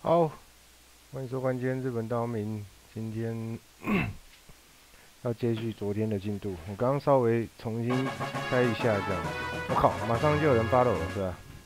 好，欢迎收看今天日本道明。今天要接续昨天的进度，我刚刚稍微重新开一下这样。我靠，马上就有人发了，是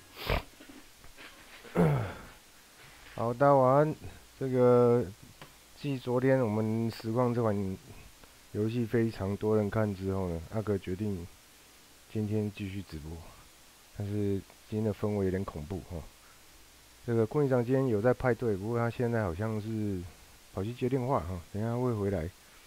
吧？好，大家晚安。这个继昨天我们实况这款游戏非常多人看之后呢，阿哥决定今天继续直播，但是今天的氛围有点恐怖哈。这个顾院长今天有在派对，不过他现在好像是跑去接电话哈，等一下会回来。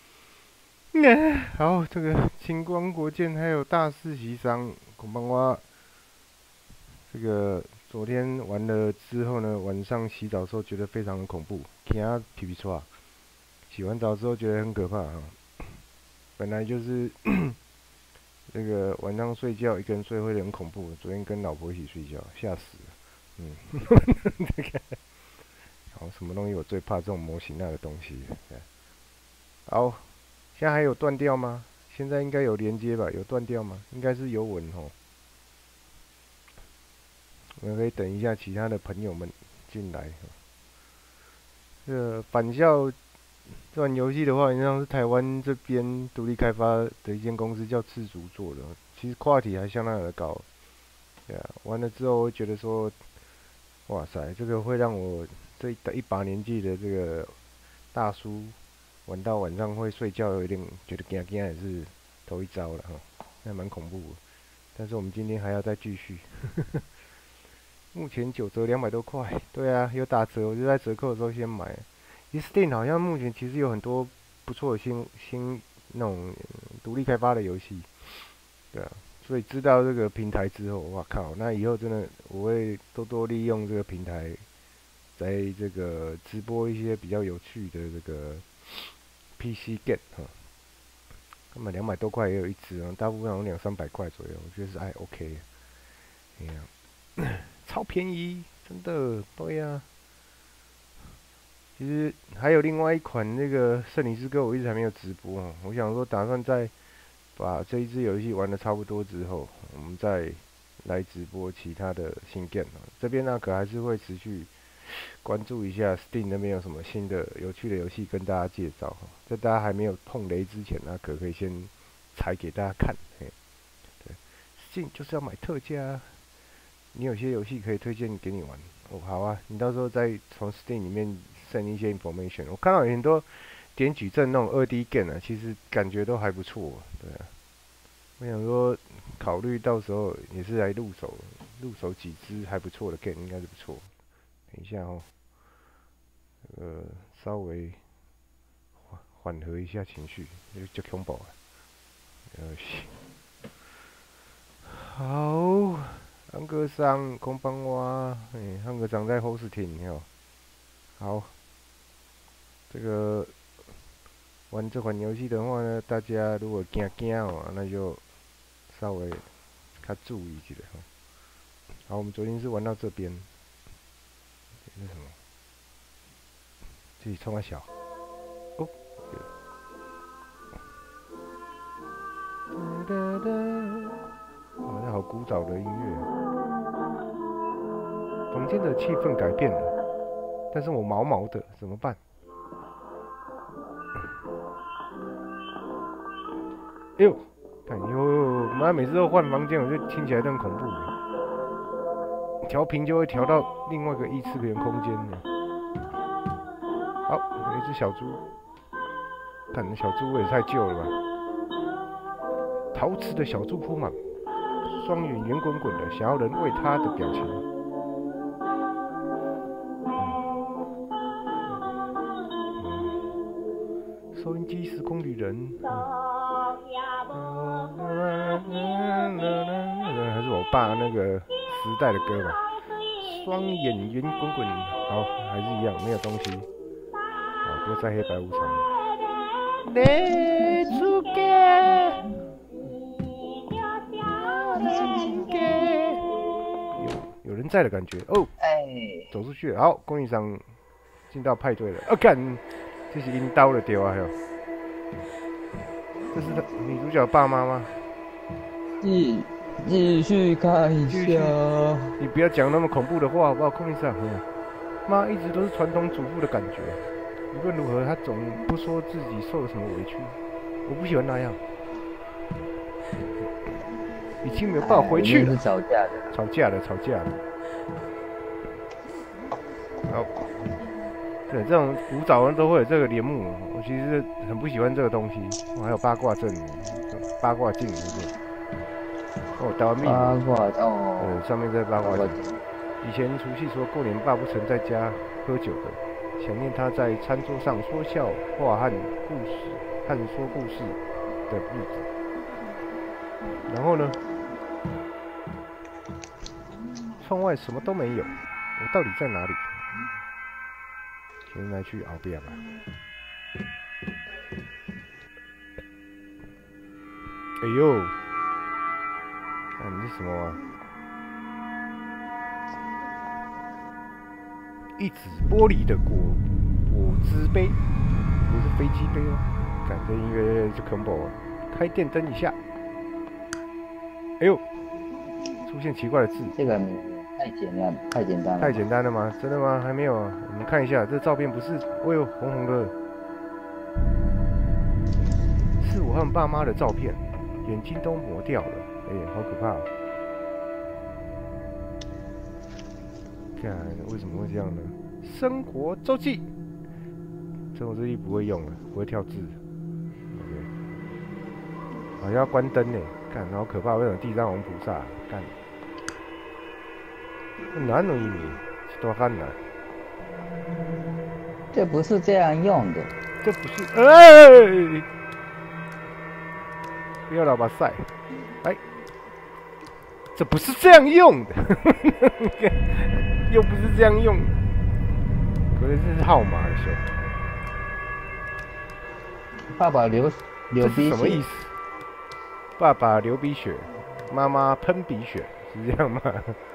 好，这个晴光国建还有大四喜商，恐帮我这个昨天完了之后呢，晚上洗澡的时候觉得非常的恐怖，惊皮皮唰。洗完澡之后觉得很可怕哈，本来就是这个晚上睡觉一个人睡会很恐怖，昨天跟老婆一起睡觉，吓死了。这个，好，什么东西我最怕这种模型那个东西。好，现在还有断掉吗？现在应该有连接吧？有断掉吗？应该是有稳吼。我们可以等一下其他的朋友们进来。这个返校这款游戏的话，好像是台湾这边独立开发的一间公司叫赤足做的，其实跨体还相当的高。对啊，完了之后我会觉得说，哇塞，这个会让我这一把年纪的这个大叔玩到晚上会睡觉，有点觉得惊惊也是头一遭了哈，那蛮恐怖的。但是我们今天还要再继续。目前9折200多块，对啊，有打折，我就在折扣的时候先买。Steam 好像目前其实有很多不错的新那种独立开发的游戏，对啊，所以知道这个平台之后，哇靠，那以后真的我会多利用这个平台，在这个直播一些比较有趣的这个 PC game 哈。根本200多块也有一只啊，大部分好像200-300块左右，我觉得是还 OK。哎呀，超便宜，真的，对呀。其实还有另外一款那个《圣女之歌》，我一直还没有直播哦。我想说，打算在把这一支游戏玩的差不多之后，我们再来直播其他的新 game 哦。这边呢，可还是会持续关注一下 Steam 那边有什么新的有趣的游戏跟大家介绍。在大家还没有碰雷之前呢，可以先踩给大家看。嘿，对，Steam 就是要买特价。你有些游戏可以推荐给你玩哦，好啊，你到时候再从 Steam 里面send一些 information。我看到有很多点矩阵那种2D game 啊，其实感觉都还不错，对啊。我想说，考虑到时候也是来入手几支还不错的 game， 应该是不错。等一下哦，稍微缓和一下情绪，就恐怖啊。好。汉哥桑，こんばんは。汉哥长在 hosting 哦。好，这个玩这款游戏的话呢，大家如果惊哦，那就稍微较注意一下哈。好，我们昨天是玩到这边，这是什么？自己冲啊小。哦。哇，那好古早的音乐。房间的气氛改变了，但是我毛毛的，怎么办？哎呦，看哟，妈每次都换房间，我就听起来都很恐怖。调频就会调到另外一个异次元空间呢。好，有一只小猪，看小猪也太旧了吧？陶瓷的小猪铺满，双眼圆滚滚的，想要人喂它的表情。收音机时空旅人，还是我爸那个时代的歌吧。双眼圆滚滚，好，还是一样，没有东西。好，不要再黑白无常了。有人在的感觉哦。走出去了，好，供应商进到派对了。干！这是阴刀的丢啊！哟，这是他女主角爸妈吗？ 继续看一下。 你不要讲那么恐怖的话，好不好？空一下。 妈一直都是传统主妇的感觉。无论如何，她总不说自己受了什么委屈。我不喜欢那样。已经没有办法回去了。 吵架的。 吵架了，吵架了。好。对，这种古早人都会有这个帘幕，我其实很不喜欢这个东西。还有八卦阵，八卦镜，是不是？哦，台湾秘八卦哦。 上面在八卦镜。以前除夕说过年爸不曾在家喝酒的，想念他在餐桌上说笑话和说故事的日子。然后呢？窗外什么都没有，我到底在哪里？先来去后边吧。哎呦，你是什么啊？一纸玻璃的果汁杯，不是飞机杯哦。感这音乐就恐怖了。开电灯一下。哎呦，出现奇怪的字。 这个太简单了。 太简单了吗？真的吗？还没有啊。我们看一下，这照片不是，哎呦，红红的，是我和爸妈的照片，眼睛都磨掉了，哎，好可怕。看，为什么会这样呢？生活周记，生活周记不会用了，不会跳字。OK， 好像要关灯呢，看，好可怕，为什么地藏王菩萨？看。何の意味？ちょっとわかんない。 这不是这样用的。 这不是，不要老把塞，哎，这不是这样用的，又不是这样用的，可能这是号码的时候。 爸爸流鼻血， 什么意思？爸爸流鼻血，妈妈喷鼻血，是这样吗？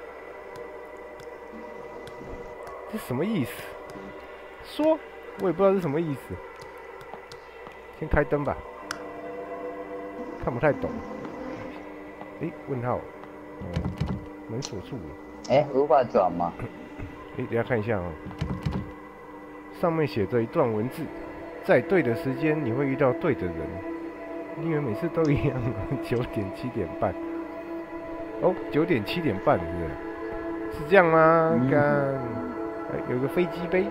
这什么意思？说，我也不知道是什么意思。先开灯吧，看不太懂。诶，问号，门锁住了。 无法转吗？ 等下看一下哦。上面写着一段文字，在对的时间你会遇到对的人。你以为每次都一样？9点7点半。哦，9点7点半是不是？是这样吗？有一个飞机杯，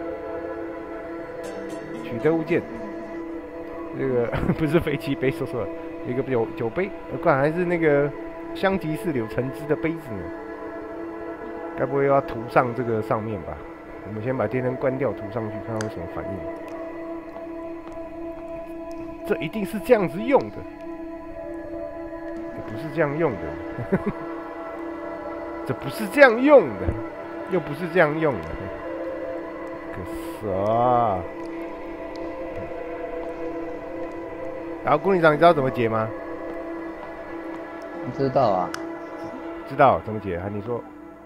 取得物件。这个不是飞机杯，说错了，一个酒杯，看还是那个香吉士柳橙汁的杯子呢。该不会又要涂上这个上面吧？我们先把电灯关掉，涂上去，看看有什么反应。这一定是这样子用的，不是这样用的。这不是这样用的，又不是这样用的。啥？然后顾理长，你知道怎么解吗？ 知道啊。 知道怎么解？你说。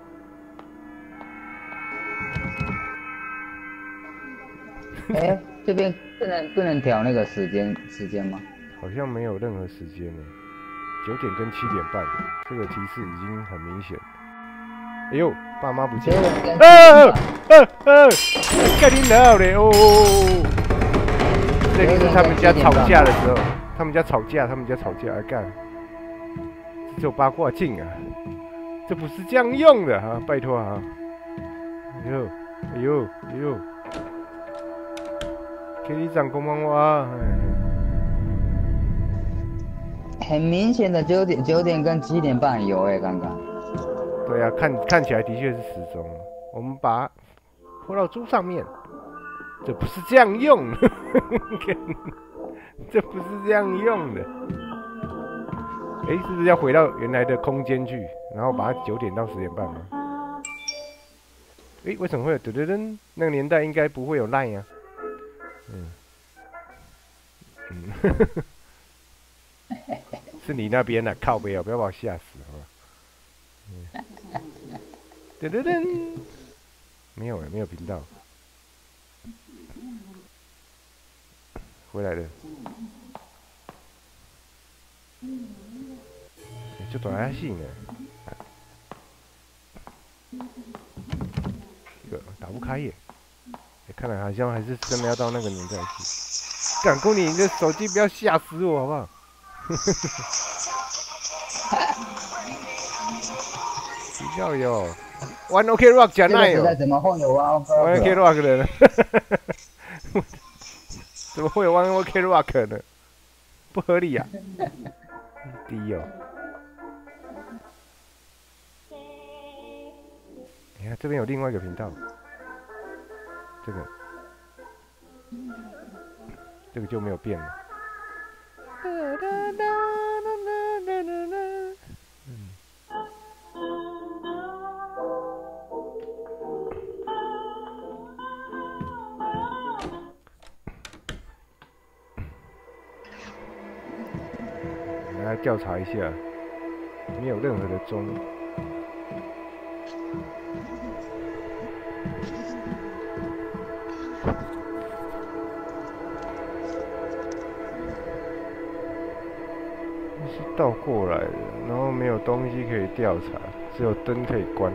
这边不能调那个时间吗？ 好像没有任何时间呢。9点跟7点半，这个提示已经很明显。哎呦，爸妈不见了！干你老嘞！哦！这里是他们家吵架的时候，他们家吵架，干！这有八卦镜啊！这不是这样用的啊！拜托啊！哎呦！给你长公帮我。 很明显的9点跟7点半有刚刚。 对啊，看起来的确是时钟。我们把它拖到猪上面，这不是这样用的，这不是这样用的。是不是要回到原来的空间去，然后把它9点到10点半吗？为什么会有噔噔噔？那个年代应该不会有 LINE 啊。是你那边的靠北啊！不要把我吓死好吧？噔噔噔，没有频道，回来了，就大下戏呢。这个打不开耶。看来好像还是真的要到那个年代去。干公你的手机不要吓死我好不好？比较有玩 OK Rock 讲那有。 怎么会有玩 OK Rock 的呢？怎么会有玩 OK Rock 呢？不合理啊！低哦。你看这边有另外一个频道，这个就没有变了。来调查一下，没有任何的钟。是倒过来的，然后没有东西可以调查，只有灯可以关。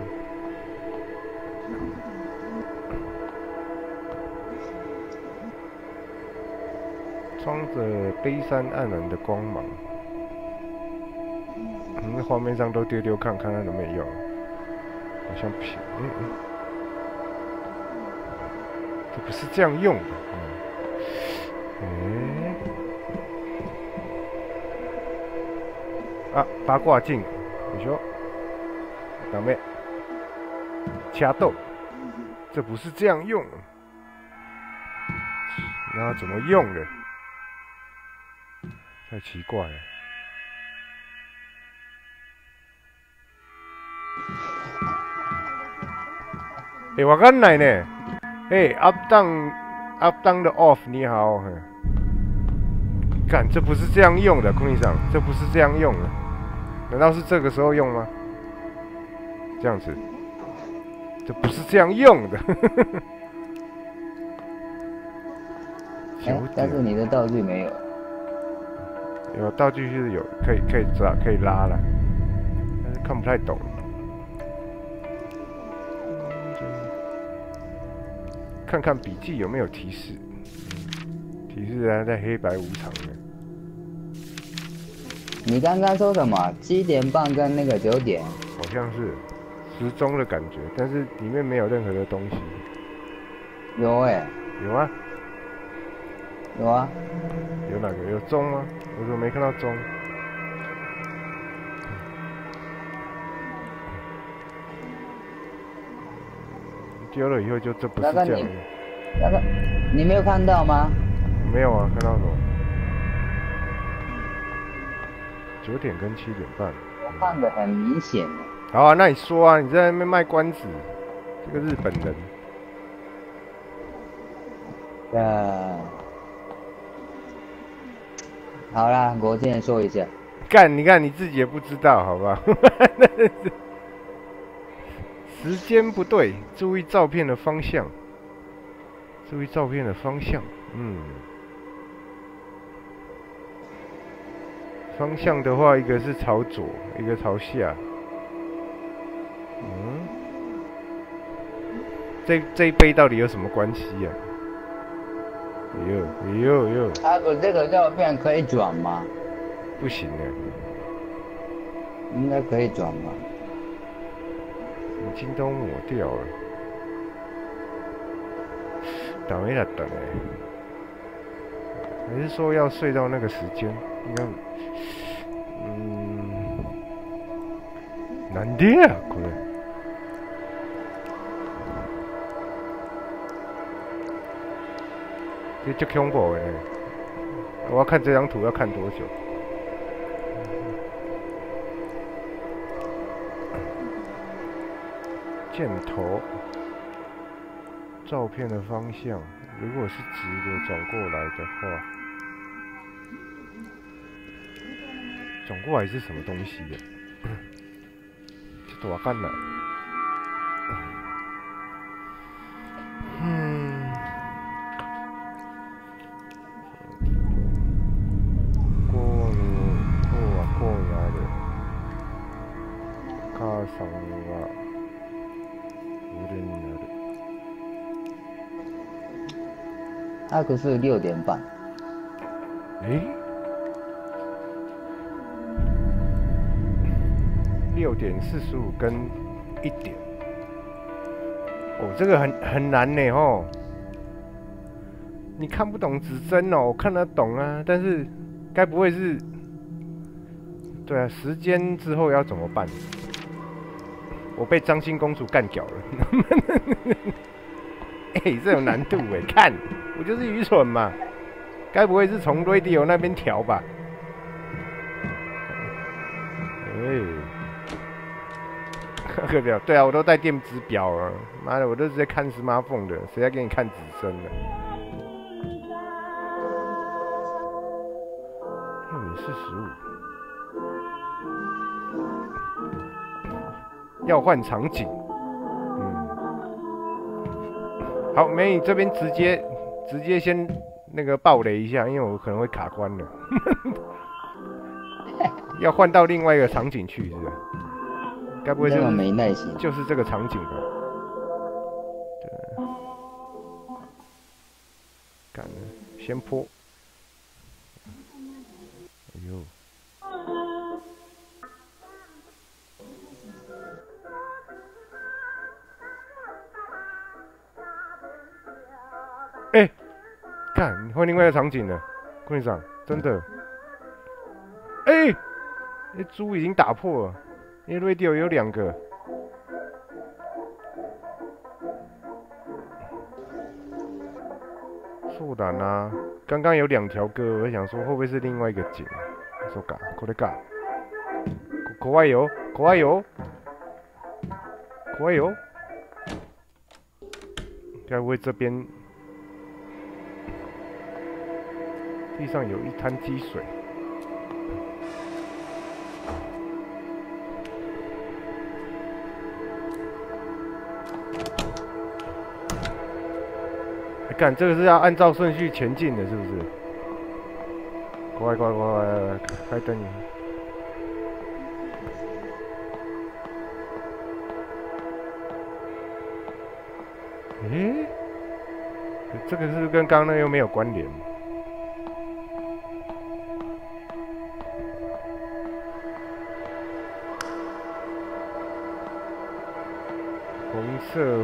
装着悲伤黯然的光芒。那画面上都丢丢看看它有没有用，好像不行。这不是这样用的。啊，八卦镜，你说，ダメ，掐豆，这不是这样用的。那怎么用的？太奇怪了。我刚来呢。up down the off， 你好。干，这不是这样用的，空地上，这不是这样用的。难道是这个时候用吗？这样子，这不是这样用的。 但是你的道具没有。 有道具是有，可以拉了，但是看不太懂。看看笔记有没有提示。提示啊，在黑白无常的。 你刚刚说什么？7点半跟那个9点？ 好像是时钟的感觉，但是里面没有任何的东西。 有有啊。 有啊。 有哪个？有钟吗？我怎么没看到钟？丢了以后就这不是这样。 那个你没有看到吗？ 没有啊，看到什么？9点跟7点半。 我看得很明显。 好啊，那你说啊，你在那边卖关子，这个日本人。 好啦，国健说一下。 干，你看你自己也不知道，好不好？时间不对，注意照片的方向。注意照片的方向，方向的话，一个是朝左，一个朝下。这一杯到底有什么关系呀？哟。 它不，这个照片可以转吗？ 不行哎。 应该可以转吧。 已经都抹掉了。倒霉了，等哎。还是说要睡到那个时间？应该，なんでやこれ。这足恐怖的呢。我要看这张图要看多久？箭头，照片的方向，如果是直的转过来的话，转过来是什么东西呀？ちょっとわかんない。こうやる。母さんは俺になる。 啊，可是6点半。 6:45跟1点。哦，这个很难呢吼。你看不懂指针哦，我看得懂啊，但是该不会是？对啊，时间之后要怎么办？我被张欣公主干掉了。这有难度哎！看，我就是愚蠢嘛。该不会是从 radio 那边调吧？课表，对啊，我都带电子表了。妈的，我都直接看 smartphone 的，谁在给你看指针呢？6:45，要换场景。好，美女这边直接先那个爆雷一下，因为我可能会卡关了。要换到另外一个场景去，是不是？该不会是没耐心？ 就是这个场景吧？对。干了，先泼。哎呦！看，你换另外一个场景了，kunai桑，真的。那猪已经打破了，因为 radio 有2个。そうだな，刚刚有2条歌，我想说会不会是另外一个景？そうか、これか。怖いよ、怖いよ、怖いよ。该不会这边地上有一滩积水？干，这个是要按照顺序前进的，是不是？乖，开灯。这个是不是跟刚刚那又没有关联？红色。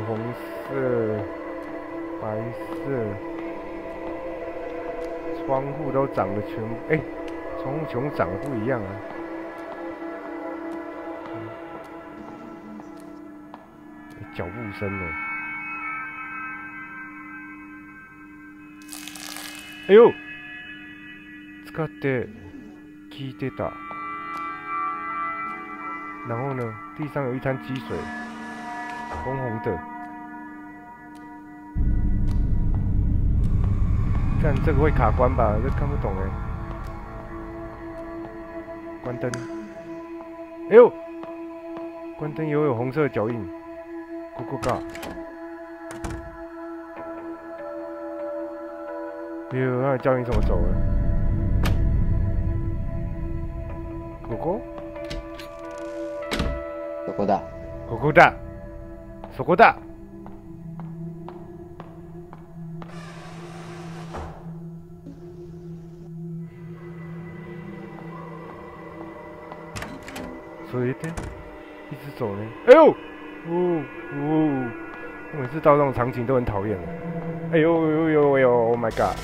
白色，窗户都长得全部，窗户全部长得不一样啊。脚步声呢？哎呦！使って聞いてた。然后呢，地上有一滩积水，红红的。看这个会卡关吧？这看不懂哎。关灯。哎呦！关灯有红色的脚印。咕咕嘎。哎呦，那脚印怎么走了？狗狗？ そこだ。 ここだ。そこだ。所以一直走呢。哎呦！我每次到这种场景都很讨厌的。哎呦 ！Oh my god！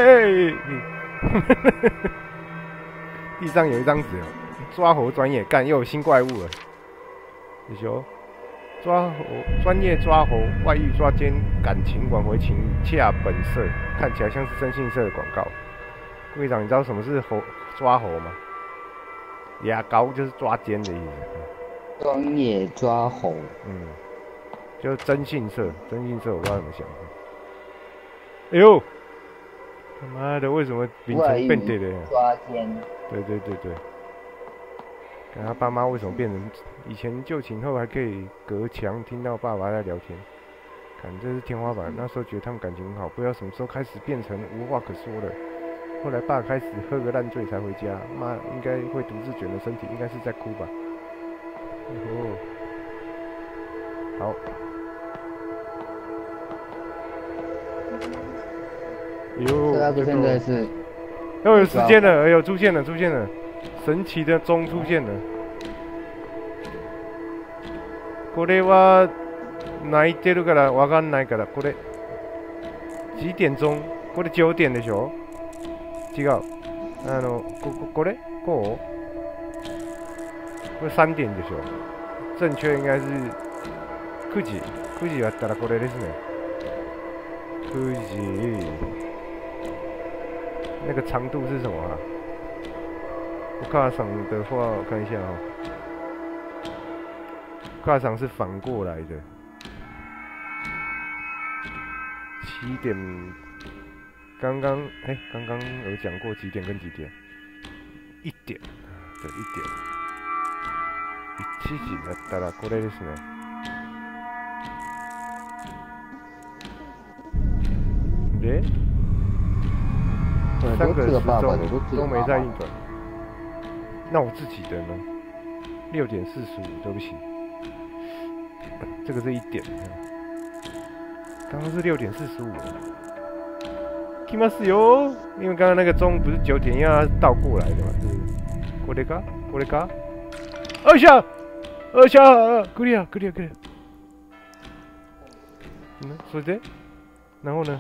地上有一张纸哦，抓猴专业干，又有新怪物了。你说，抓猴专业抓猴，外遇抓奸，感情挽回情洽本色，看起来像是征信社的广告。会长，你知道什么是抓猴吗？牙膏就是抓奸的意思。 专业抓猴。 就是征信社，我不知道怎么想。哎呦，他妈的，为什么名称变对了？ 抓奸。 对。看他爸妈为什么变成以前就寝后还可以隔墙听到爸爸在聊天？看这是天花板。那时候觉得他们感情很好，不知道什么时候开始变成无话可说了。后来爸开始喝个烂醉才回家，妈应该会独自卷着身体，应该是在哭吧。好。 那个现在是。 哦，有时间了，哎呦，出现了，神奇的钟出现了。これは泣いてるからわかんないからこれ几点钟？これ9点でしょ？違う。これこれ3点でしょ？正确应该是9時。9時だったらこれですね。9時。那个长度是什么啊？我卡赏的话，我看一下哦。卡赏是反过来的。7点，刚刚有讲过几点跟几点？1点，对，1点。1時だったらこれですね。で，3个时钟都没在运转。那我自己的呢？6点45，对不起，这个是1点。刚刚是6点45。来ますよ，因为刚刚那个钟不是9点，因为它是倒过来的嘛，是不是？これか？二下，クリア。それで，然后呢？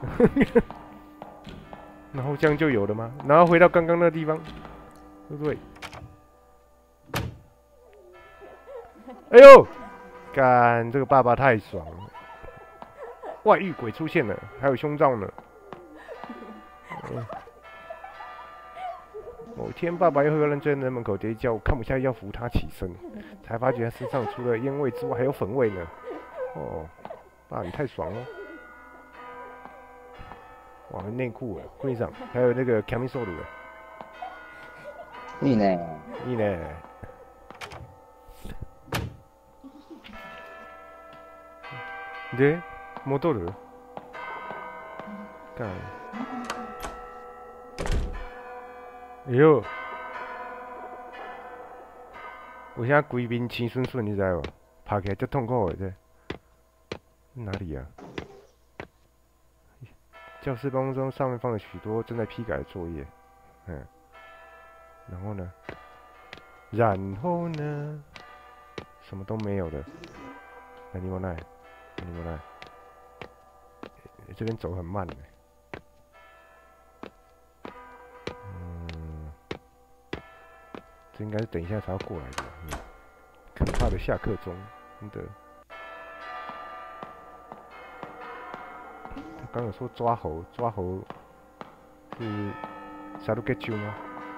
然后这样就有了吗？然后回到刚刚那个地方，对不对？哎呦，干，这个爸爸太爽了！外遇鬼出现了，还有胸罩呢。某天，爸爸又喝认真在门口跌一跤，我看不下去要扶他起身，才发觉他身上除了烟味之外还有粉味呢。哦，爸，你太爽了！哇，内裤啊，柜上还有那个卡米索鲁啊。 いいね。 で、戻る？干。哎呦！我现在规面青顺顺，你知道吗？爬起来就痛苦的这。哪里啊？教室办公桌上面放了许多正在批改的作业，然后呢？什么都没有的。何もない。这边走很慢的。这应该是等一下才要过来的。可怕的下课钟，真的。他刚有说抓猴是杀戮给球吗？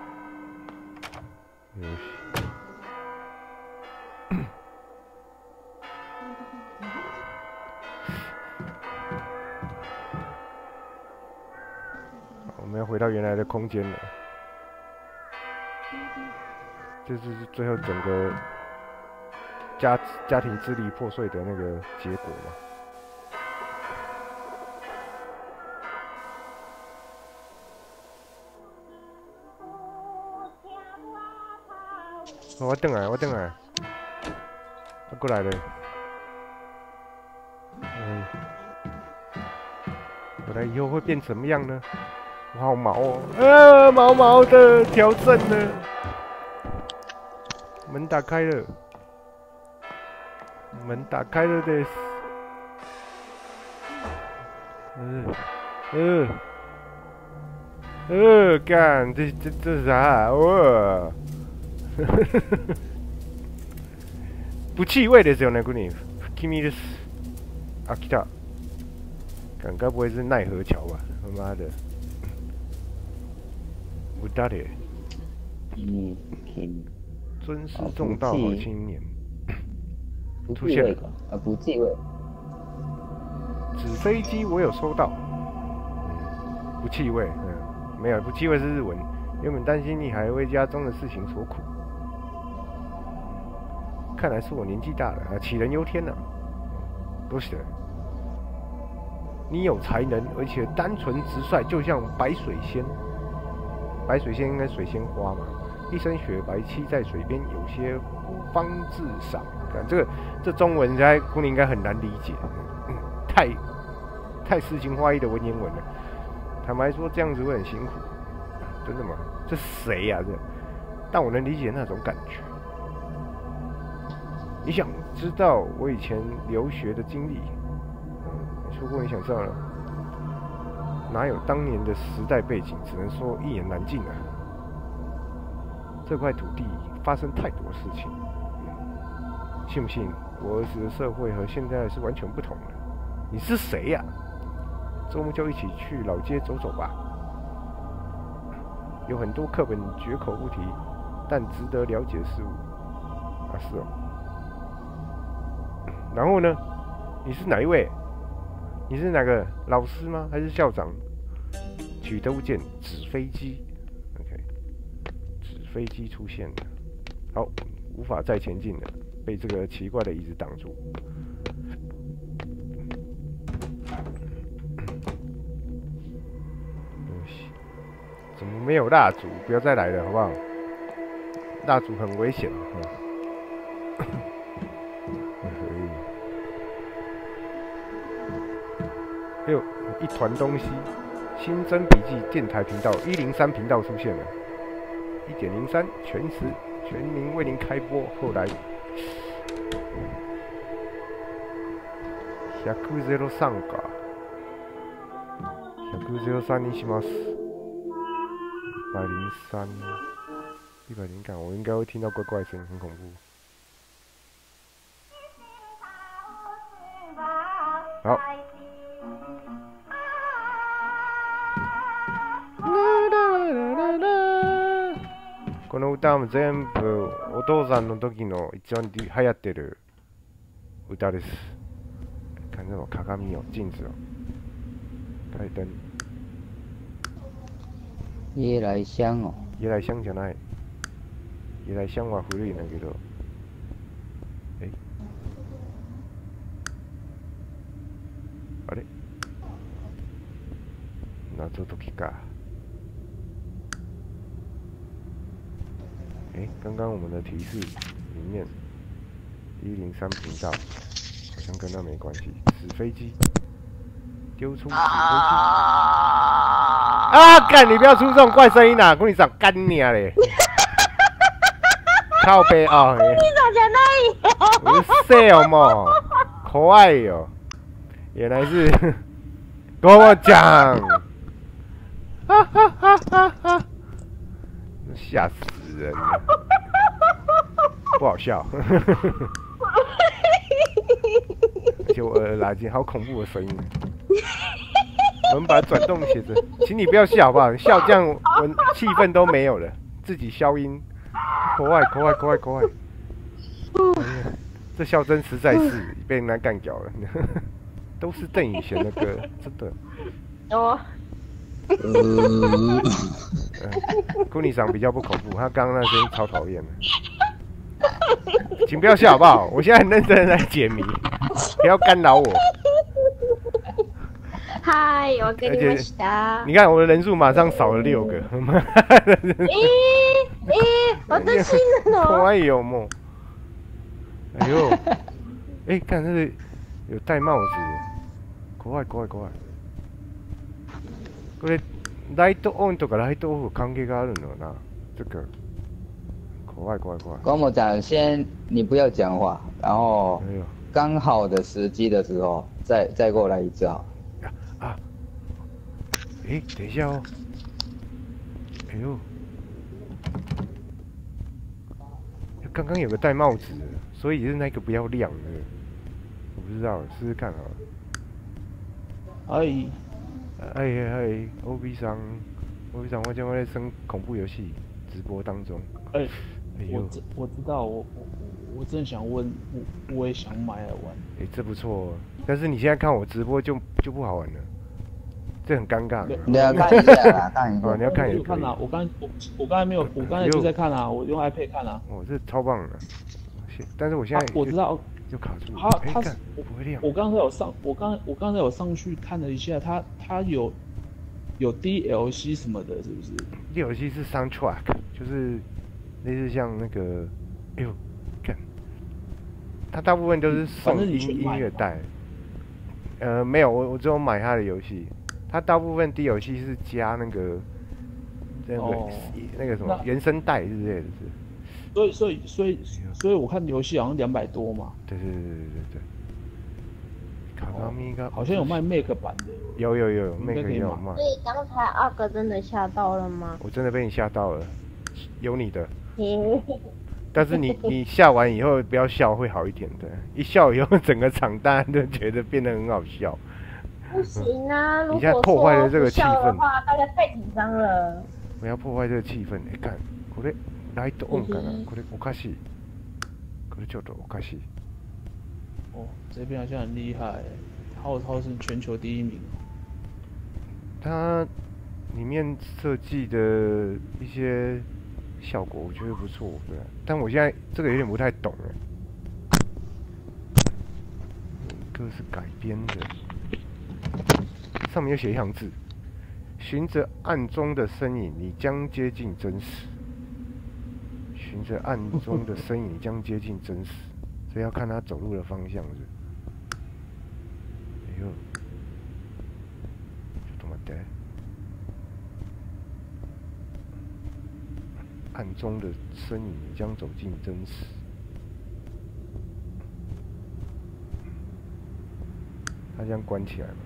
我们要回到原来的空间了。这是最后整个家庭支离破碎的那个结果嘛。我等来，他过来了。我来以后会变什么样呢？我好毛哦，毛毛的，调整了。门打开了的。干，这是啥？哦，不气味ですよね，これ。君です。啊，来た。该不会是奈何桥吧？他妈的！不打的。尊师重道好青年。出现了。 不忌讳。 纸飞机我有收到。不气味，没有，不气味是日文。原本担心你还为家中的事情所苦，看来是我年纪大了，杞人忧天了。都是的。你有才能，而且单纯直率，就像白水仙。白水仙应该水仙花嘛，一身雪白漆在水边，有些方至赏。这中文在估计应该很难理解，太诗情画意的文言文了。 坦白说，这样子会很辛苦。真的吗？这谁呀、这？但我能理解那种感觉。你想知道我以前留学的经历？如果你想知道了，哪有当年的时代背景，只能说一言难尽啊。这块土地发生太多事情，信不信？我儿时的社会和现在是完全不同的。你是谁呀、周末就一起去老街走走吧。有很多课本绝口不提，但值得了解的事物。啊，是哦。然后呢？你是哪一位？你是哪个老师吗？还是校长？取得物件，纸飞机。OK， 纸飞机出现了。好，无法再前进了，被这个奇怪的椅子挡住。怎么没有蜡烛？不要再来了，好不好？蜡烛很危险。哎呦，一团东西！新增笔记电台频道103频道出现了，1.03全民为您开播。后来103か。103にします。103，103感，我应该会听到怪怪的声音，很恐怖。好。この歌も全部お父さんの時の一番流行ってる歌です。看这种鏡哦，镜子哦，开灯。 夜来香哦。 夜来香じゃない。夜来香は古いんだけど。あれ？謎解きか。刚刚我们的提示里面103频道好像跟那没关系。纸飞机，丢出纸飞机！啊！干！你不要出这种怪声音啊！跟你讲干你啊嘞！靠背啊！你咋讲那我是 sale 嘛，可爱哟！原来是跟我讲，哈哈哈哈哈！吓死人了！不好笑，而且我垃圾好恐怖的声音。我们把它转动写着，请你不要笑好不好？笑这样我气氛都没有了，自己消音。国外，这笑声实在是被人家干掉了。都是邓以贤的歌，真的。 哦。 顾里长比较不恐怖，他刚刚那声音超讨厌的。请不要笑好不好？我现在很认真的在解谜，不要干扰我。 嗨，我跟你们讲。 你看我的人数马上少了6个。 我的新人哦。 可愛いよもう。哎呦，看这个有戴帽子。怖い。これライトオンとかライトオフ関係があるのな。这个。怖い。 关某长，先你不要讲话，然后刚好的时机的时候再过来一次好。 等一下哦。哎呦，刚刚有个戴帽子，所以是那个不要亮的。我不知道，试试看好了。哎，OB 桑，我将会在生恐怖游戏直播当中。 我知道，我正想问，我也想买来玩。 这不错，但是你现在看我直播就不好玩了，这很尴尬。 你要看一下啦，看一下。 你要看也可以。 看啊，我刚才没有，我刚才就在看啊，我用 iPad 看啊。 这超棒的，但是我现在我知道就卡住了。 它不会亮。 我刚才有上去看了一下，它有 DLC 什么的，是不是 ？DLC 是 soundtrack， 就是类似像那个，看，它大部分都是送音乐带。没有，我只有买它的游戏， 它大部分 DLC 是加那个那个什么原声带之类的是。 所以我看游戏好像200多嘛。 对。卡卡米嘎好像有卖 Make 版的。 有 Make 也有卖。 所以刚才阿哥真的吓到了吗？ 我真的被你吓到了，有你的。但是你笑完以后不要笑，会好一点的。一笑以后，整个场大家都觉得变得很好笑。 不行啊！如你现在破坏了这个气氛的话，大家太紧张了。 不要破坏这个气氛。看，これライトオンかな？これおかしい。これちょっとおかしい。 哦，这边好像很厉害，号称是全球第1名。 它里面设计的一些效果我觉得不错，对。但我现在这个有点不太懂哎。一个是改编的，上面有写一行字：循着暗中的身影，你将接近真实。循着暗中的身影，你将接近真实。所以要看他走路的方向是。哎呦，ちょっと待って。暗中的身影将走进真实。他这样关起来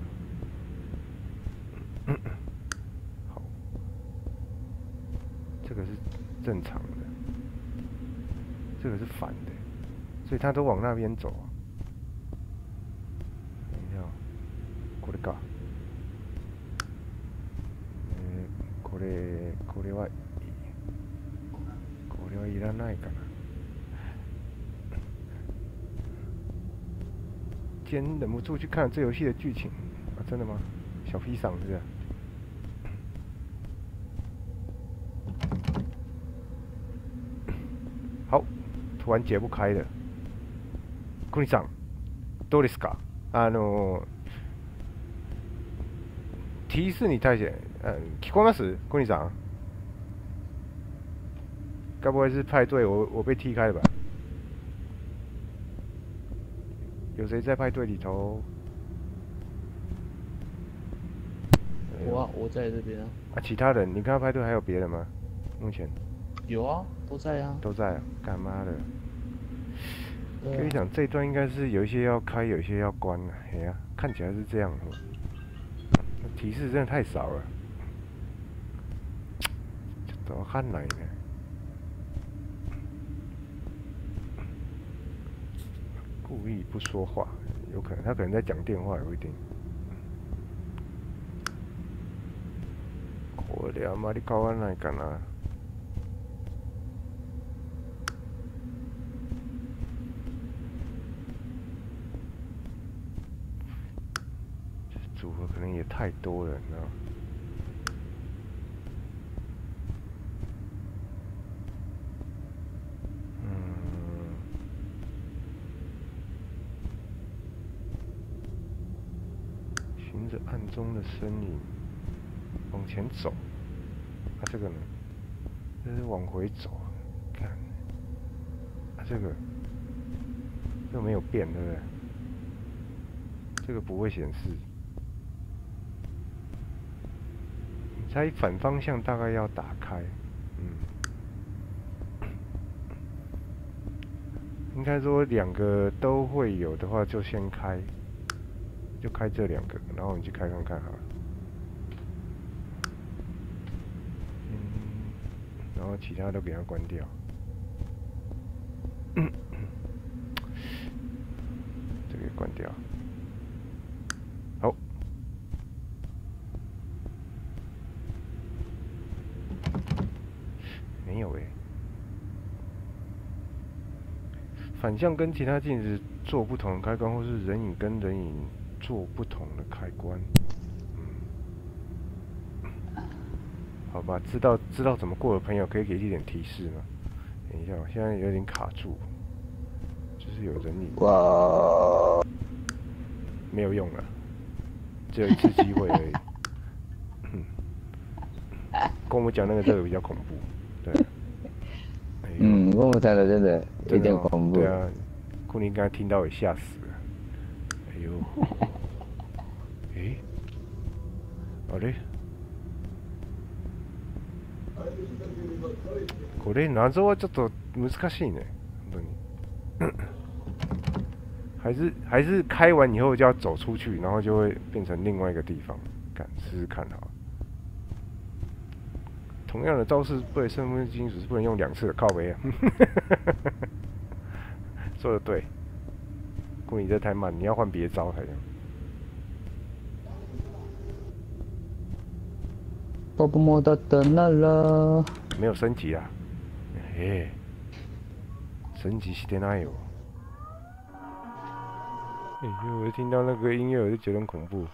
嘛？好，这个是正常的，这个是反的，所以他都往那边走。等一下，これか。これはいらないかな。今天忍不住去看这游戏的剧情啊！真的吗？小披萨是不是？好，突然解不开了。国さん、どうですか？提示に対して、聞こえます？国さん？该不会是派对我被踢开了吧？有谁在派对里头？ 我在这边啊。 其他人，你看到派对还有别人吗？目前有啊，都在啊。 都在啊，干妈的！跟你讲，这一段应该是有一些要开，有一些要关啊。哎呀，看起来是这样哦。提示真的太少了，怎么看来呢？故意不说话，有可能他可能在讲电话，也不一定。これあまり変わらないかな。组合可能也太多了，你知道吗？循着暗中的身影往前走，这个呢？这是往回走，看，这个没有变，对不对？这个不会显示。你猜反方向大概要打开，应该说2个都会有的话，就先开。就开这2个，然后你去开看看好了。然后其他都给它关掉。这个也关掉。好。没有欸。反向跟其他镜子做不同的开关，或是人影跟人影做不同的开关，好吧，知道怎么过的朋友可以给一点提示吗？等一下，我现在有点卡住，就是有人影， 哇， 没有用了，只有一次机会而已。跟我们讲那个这个比较恐怖，对。 跟我讲的真的有点恐怖。 对啊，库林刚才听到也吓死了。哎呦。 あれ？これ謎はちょっと難しいね，本当に。还是开完以后就要走出去，然后就会变成另外一个地方。看，试试看好。同样的招式，对生物金属是不能用2次的，靠背啊。说的对，顾你这太慢，你要换别招才行。 我不摸到的那了。 没有升级啊！哎，升级してないよ。哎呦，我听到那个音乐我就觉得很恐怖。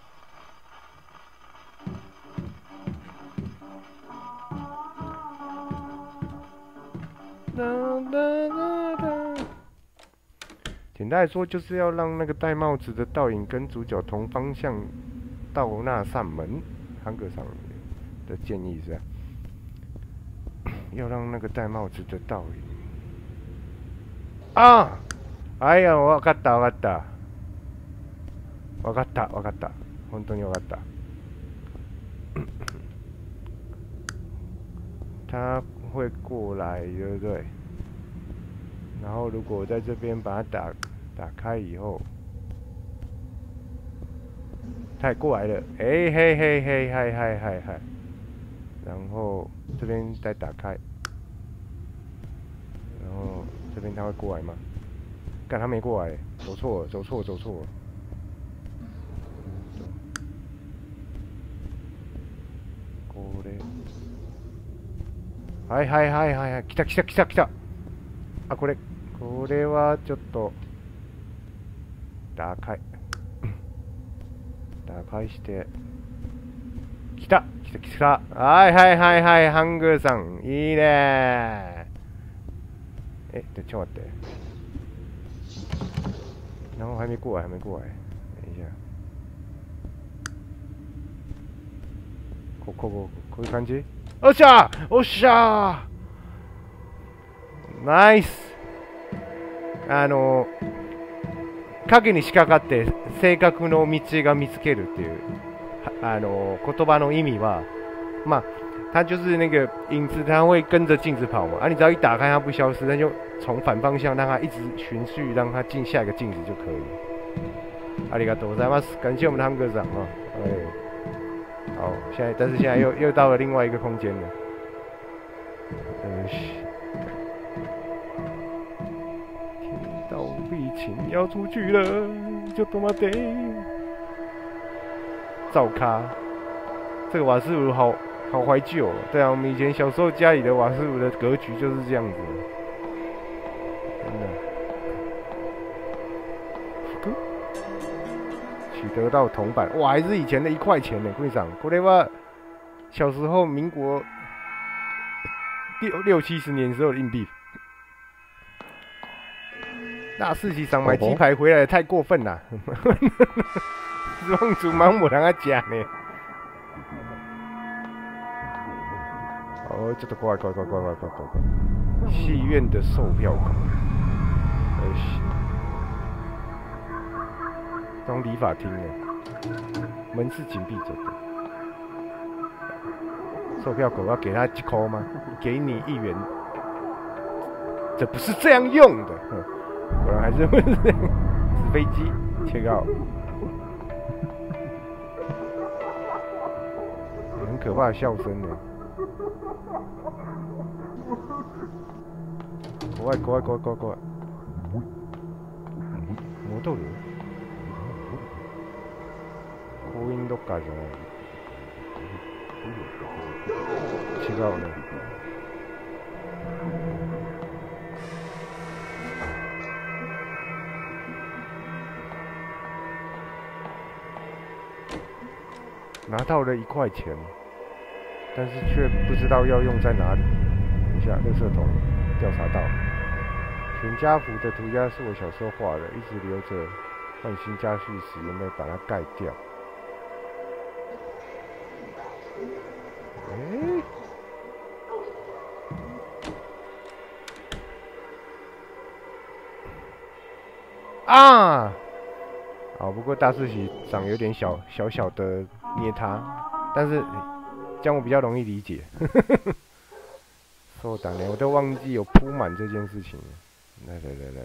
简单来说，就是要让那个戴帽子的倒影跟主角同方向到那扇门。汉克上的建议是，要让那个戴帽子的倒影。啊！哎呀，わかった。本当にわかった。他会过来，对不对？然后如果我在这边把它打开以后，他也过来了，哎嘿，嗨，然后这边再打开，然后这边他会过来吗？干，他没过来，走错了。これ。はい、来た。あ、これはちょっと打開して、来た。はい、ハングーさん、いいねー。ちょっと待って。然后还没过来，等一下。こういう感じ？おっしゃー！ナイス！影に仕掛かって正確の道が見つけるっていう言葉の意味は，嘛，它就是那个影子，它会跟着镜子跑嘛，你只要一打开它不消失，那就从反方向让它一直循序，让它进下一个镜子就可以。ありがとうございます，感谢我们的汉哥长啊，好，但是现在又到了另外一个空间了。天道必情要出去了，就他妈得造咖。这个瓦斯炉好怀旧，对啊，我们以前小时候家里的瓦斯炉的格局就是这样子，真的。取得到铜板，哇，还是以前的1块钱呢，贵长。これは小时候民国60、70年时候的硬币。大市集上买鸡排回来太过分了，失望主盲目让他讲呢。哦，这都怪。戏院的售票口，当理发厅呢，门是紧闭着的。售票口要给他1块吗？给你1元，这不是这样用的。果然还是会是飞机切告，很可怕的笑声呢。怖い。戻る？コインロッカーじゃない。違うね。拿到了1块钱，但是却不知道要用在哪里。等一下，垃圾桶调查到，全家福的涂鸦是我小时候画的，一直留着，换新家具时有没有把它盖掉？啊！好，不过大四喜长有点小的捏他， 但是这样我比较容易理解。そうだね，我都忘记有铺满这件事情了。来，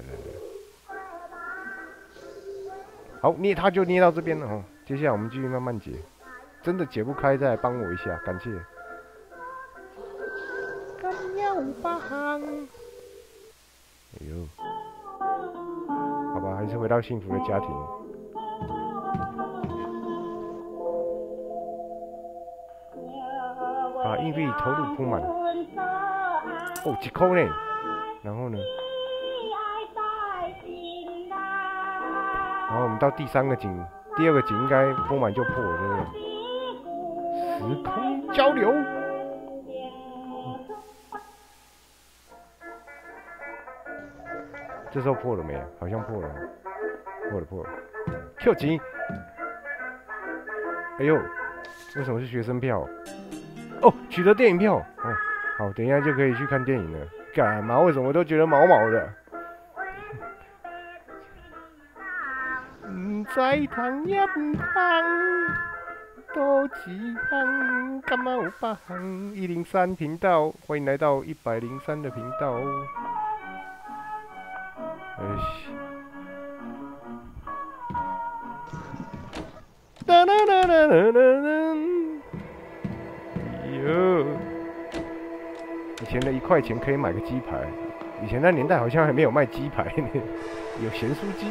好，捏它就捏到这边了哦。接下来我们继续慢慢解，真的解不开再来帮我一下，感谢。干要八行。哎呦，好吧，还是回到幸福的家庭。把硬币投入铺满。哦，几扣呢？然后呢？然后我们到第3个井，第2个井应该铺满就破了，对不对？时空交流。这时候破了没？好像破了，破了。Q 井。哎呦，为什么是学生票？哦，取得电影票。哦，好，等一下就可以去看电影了。干嘛？为什么我都觉得毛毛的？唔知通也唔通，多几行，干嘛有8行？103频道，欢迎来到103的频道。哒啦啦啦啦啦！哟，以前的1块钱可以买个鸡排，以前那年代好像还没有卖鸡排呢，有咸酥鸡。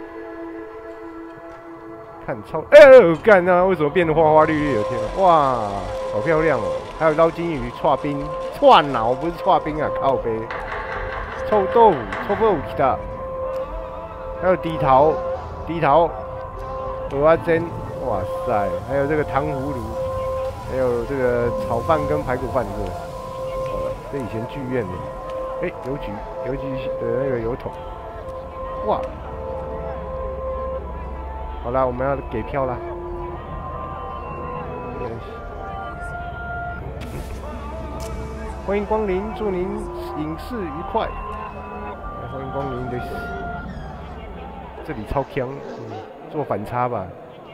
看超，干啊！为什么变得花花绿绿的？天啊，哇，好漂亮哦！还有捞金鱼、串冰、串脑，不是串冰啊，靠背。臭豆腐的，还有低桃，蚵仔煎，哇塞！还有这个糖葫芦，还有这个炒饭跟排骨饭是，这以前剧院的，邮局的那个邮筒，哇！好啦，我们要给票啦！欢迎光临，祝您影视愉快。欢迎光临的，这里超强，做反差吧。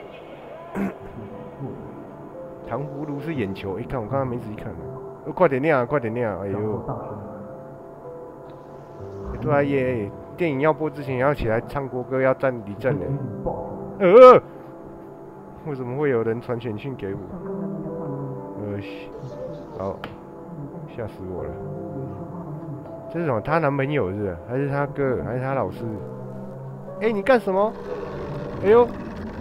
糖葫芦是眼球，看我刚刚没仔细看，快点亮，哎呦！对啊耶，电影要播之前也要起来唱国歌，要站立正呢。为什么会有人传简讯给我？好，吓死我了！这是什么？她男朋友是不是？还是她哥？还是她老师？你干什么？哎呦，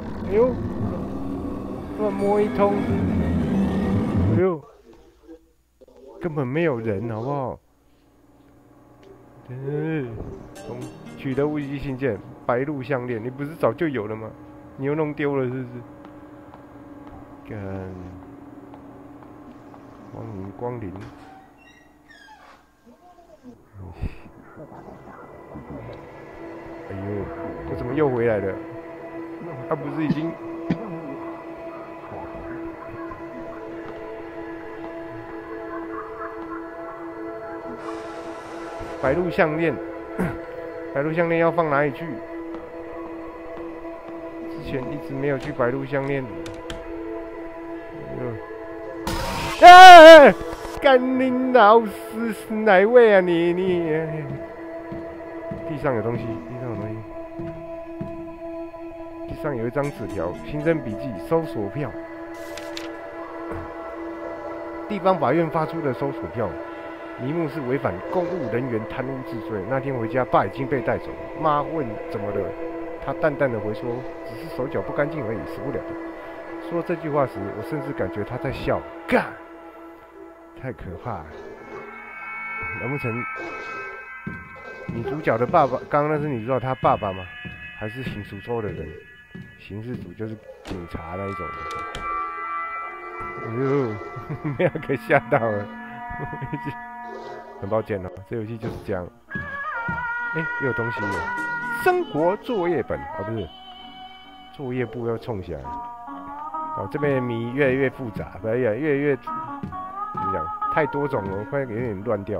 乱摸一通！哎呦，根本没有人，好不好？取得无极信件，白鹿项链，你不是早就有了吗？你又弄丢了是不是？干，欢迎光临。哎呦，我怎么又回来了？他不是已经？白鹿项链，白鹿项链要放哪里去？之前一直没有去白鹿项链。干你老师是哪位啊你？地上有东西，地上有一张纸条，刑侦笔记，搜索票。地方法院发出的搜索票，题目是违反公务人员贪污治罪。那天回家，爸已经被带走了。妈问怎么了，他淡淡的回说，只是手脚不干净而已，死不了的。说这句话时，我甚至感觉他在笑，干，太可怕了。难不成女主角的爸爸，刚刚那是女主角她爸爸吗？还是刑事组的人？刑事组就是警察那一种。哎呦，没有给吓到了，很抱歉哦，这游戏就是这样。又有东西了，生活作业本不是，作业簿要冲起来。这边的谜越来越复杂，越来越怎么讲？太多种了，快有点乱掉了。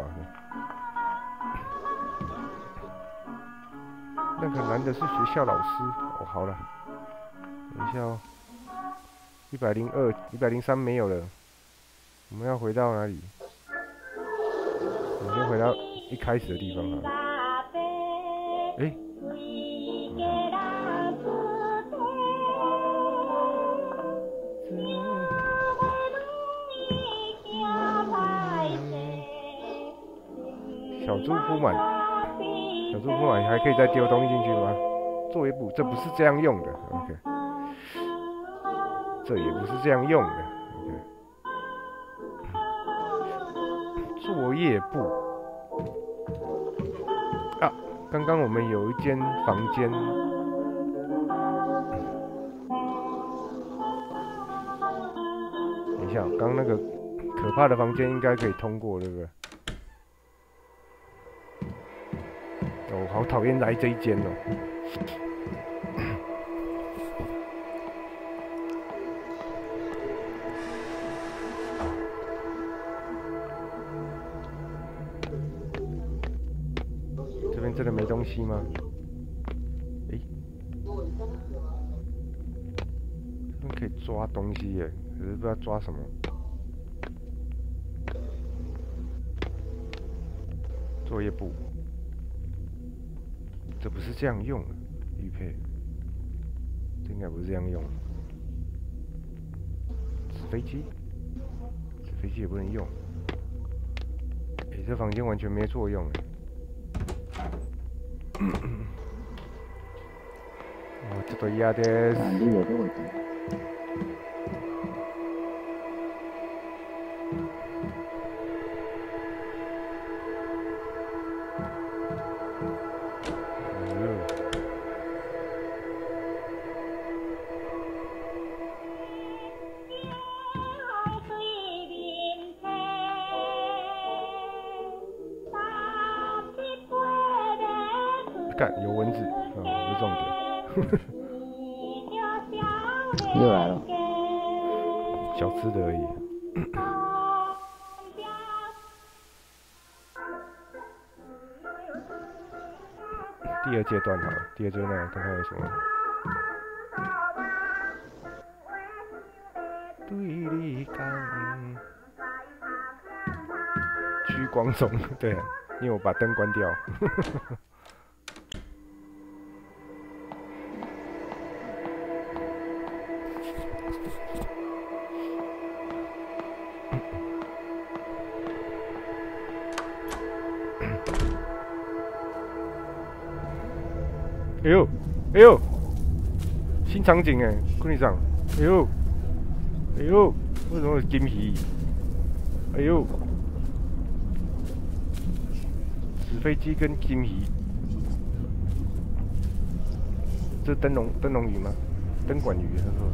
那个男的是学校老师，好了，等一下哦。 102、103没有了，我们要回到哪里？我们先回到一开始的地方好了。哎，小猪铺满，小猪铺满还可以再丢东西进去吗？作业簿，这不是这样用的 ，OK。这也不是这样用的 ，OK。作业簿啊，刚刚我们有一间房间，等一下，刚刚那个可怕的房间应该可以通过，对不对？哦，好讨厌来这一间哦。这边真的没东西吗？诶，这边可以抓东西耶，可是不知道抓什么。作业簿。这不是这样用的，玉佩，这应该不是这样用的。纸飞机，纸飞机也不能用。哎，这房间完全没作用哎。哦，ちょっと嫌です。 你有这问题？ 干，有蚊子，不是重点。 又来了， 小吃的而已。第二阶段好了，第二阶段看看有什么。对你讲，屈光中，对，因为我把灯关掉。哎呦，哎呦，新场景哎，坤里长，哎呦，哎呦，为什么有金鱼？哎呦，纸飞机跟金鱼，这灯笼鱼吗？灯管鱼，他说。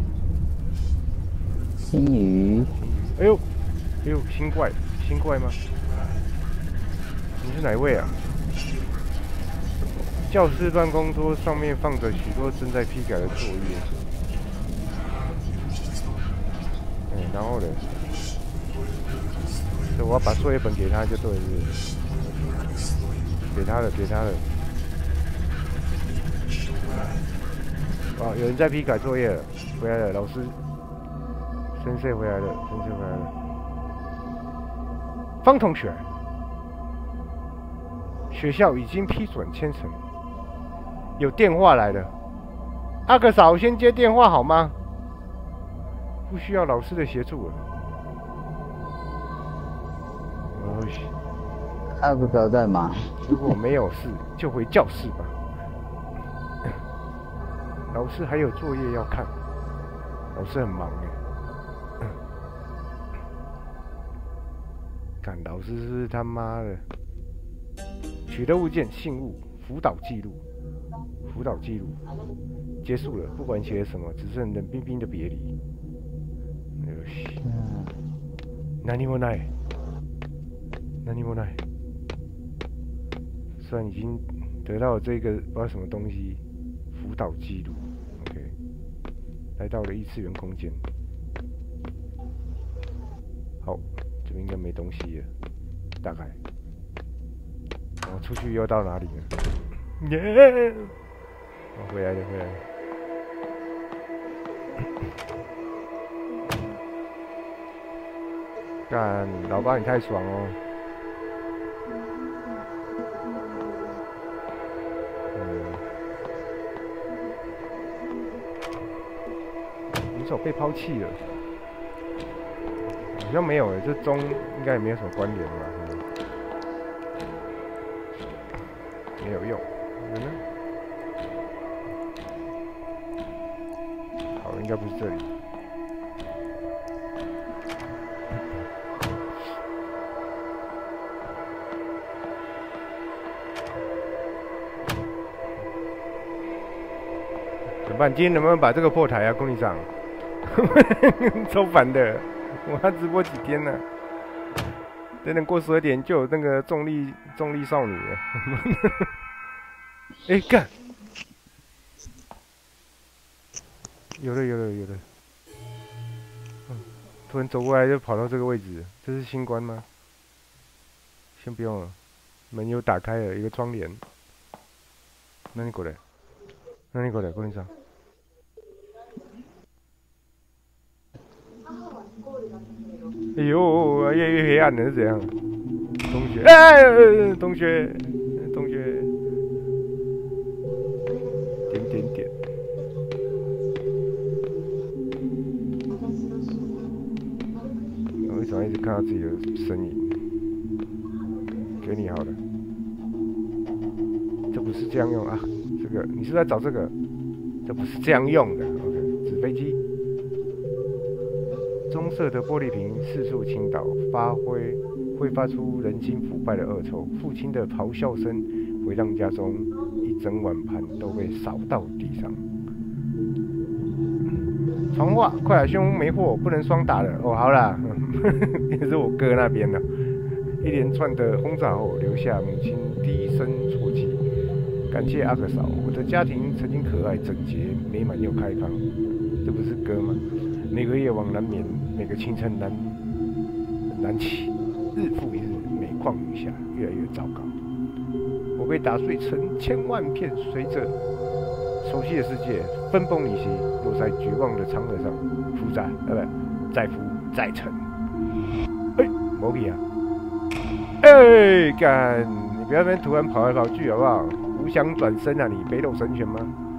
新鱼。 哎呦，哎呦，新怪吗？你是哪位啊？教室办公桌上面放着许多正在批改的作业。然后呢？所以我要把作业本给他就对了，给他了。哦，有人在批改作业了，回来了，老师，先生回来了。方同学，学校已经批准签呈。有电话来了，阿克嫂先接电话好吗？不需要老师的协助了。 阿克嫂在忙。 如果没有事，就回教室吧。老师还有作业要看，老师很忙哎。干，老师是他妈的。取得物件、信物、辅导记录结束了，不管写什么，只剩冷冰冰的别离。よし。何もない。虽然已经得到了这个不知道什么东西，辅导记录 ，OK， 来到了异次元空间。好，这边应该没东西了，大概。我出去又到哪里了？耶！我回来了。 干，老爸你太爽哦！女手被抛弃了，好像没有诶，这中应该也没有什么关联吧？没有用，有呢？好，应该不是这里。怎么办？今天能不能把这个破台啊，供应上？超烦的，我要直播几天呢？等等过12点就有那个重力少女了。哎，干！有了。突然走过来就跑到这个位置，这是新关吗？先不用了，门又打开了一个窗帘。那你过来，供应上。哎呦，越黑暗了是怎样？同学，同学，点。我为什么一直看到自己的身影？给你好了，这不是这样用啊！这个你是不是在找这个？这不是这样用的。OK， 纸飞机。棕色的玻璃瓶四处倾倒，会发出人心腐败的恶臭。父亲的咆哮声回荡家中，一整碗盘都被扫到地上。传话，快来，凶没货，不能双打了。哦，好啦，也是我哥那边的。一连串的轰炸后，留下母亲低声啜泣。感谢阿克嫂，我的家庭曾经可爱、整洁、美满又开放。这不是歌吗？每个夜晚难眠，每个清晨难起，日复一日，每况愈下，越来越糟糕。我被打碎成千万片，随着熟悉的世界分崩离析，落在绝望的长河上，负载，再浮再沉。毛皮啊！干！你不要在那边突然跑来跑去好不好？无想转身啊你，北斗神拳吗？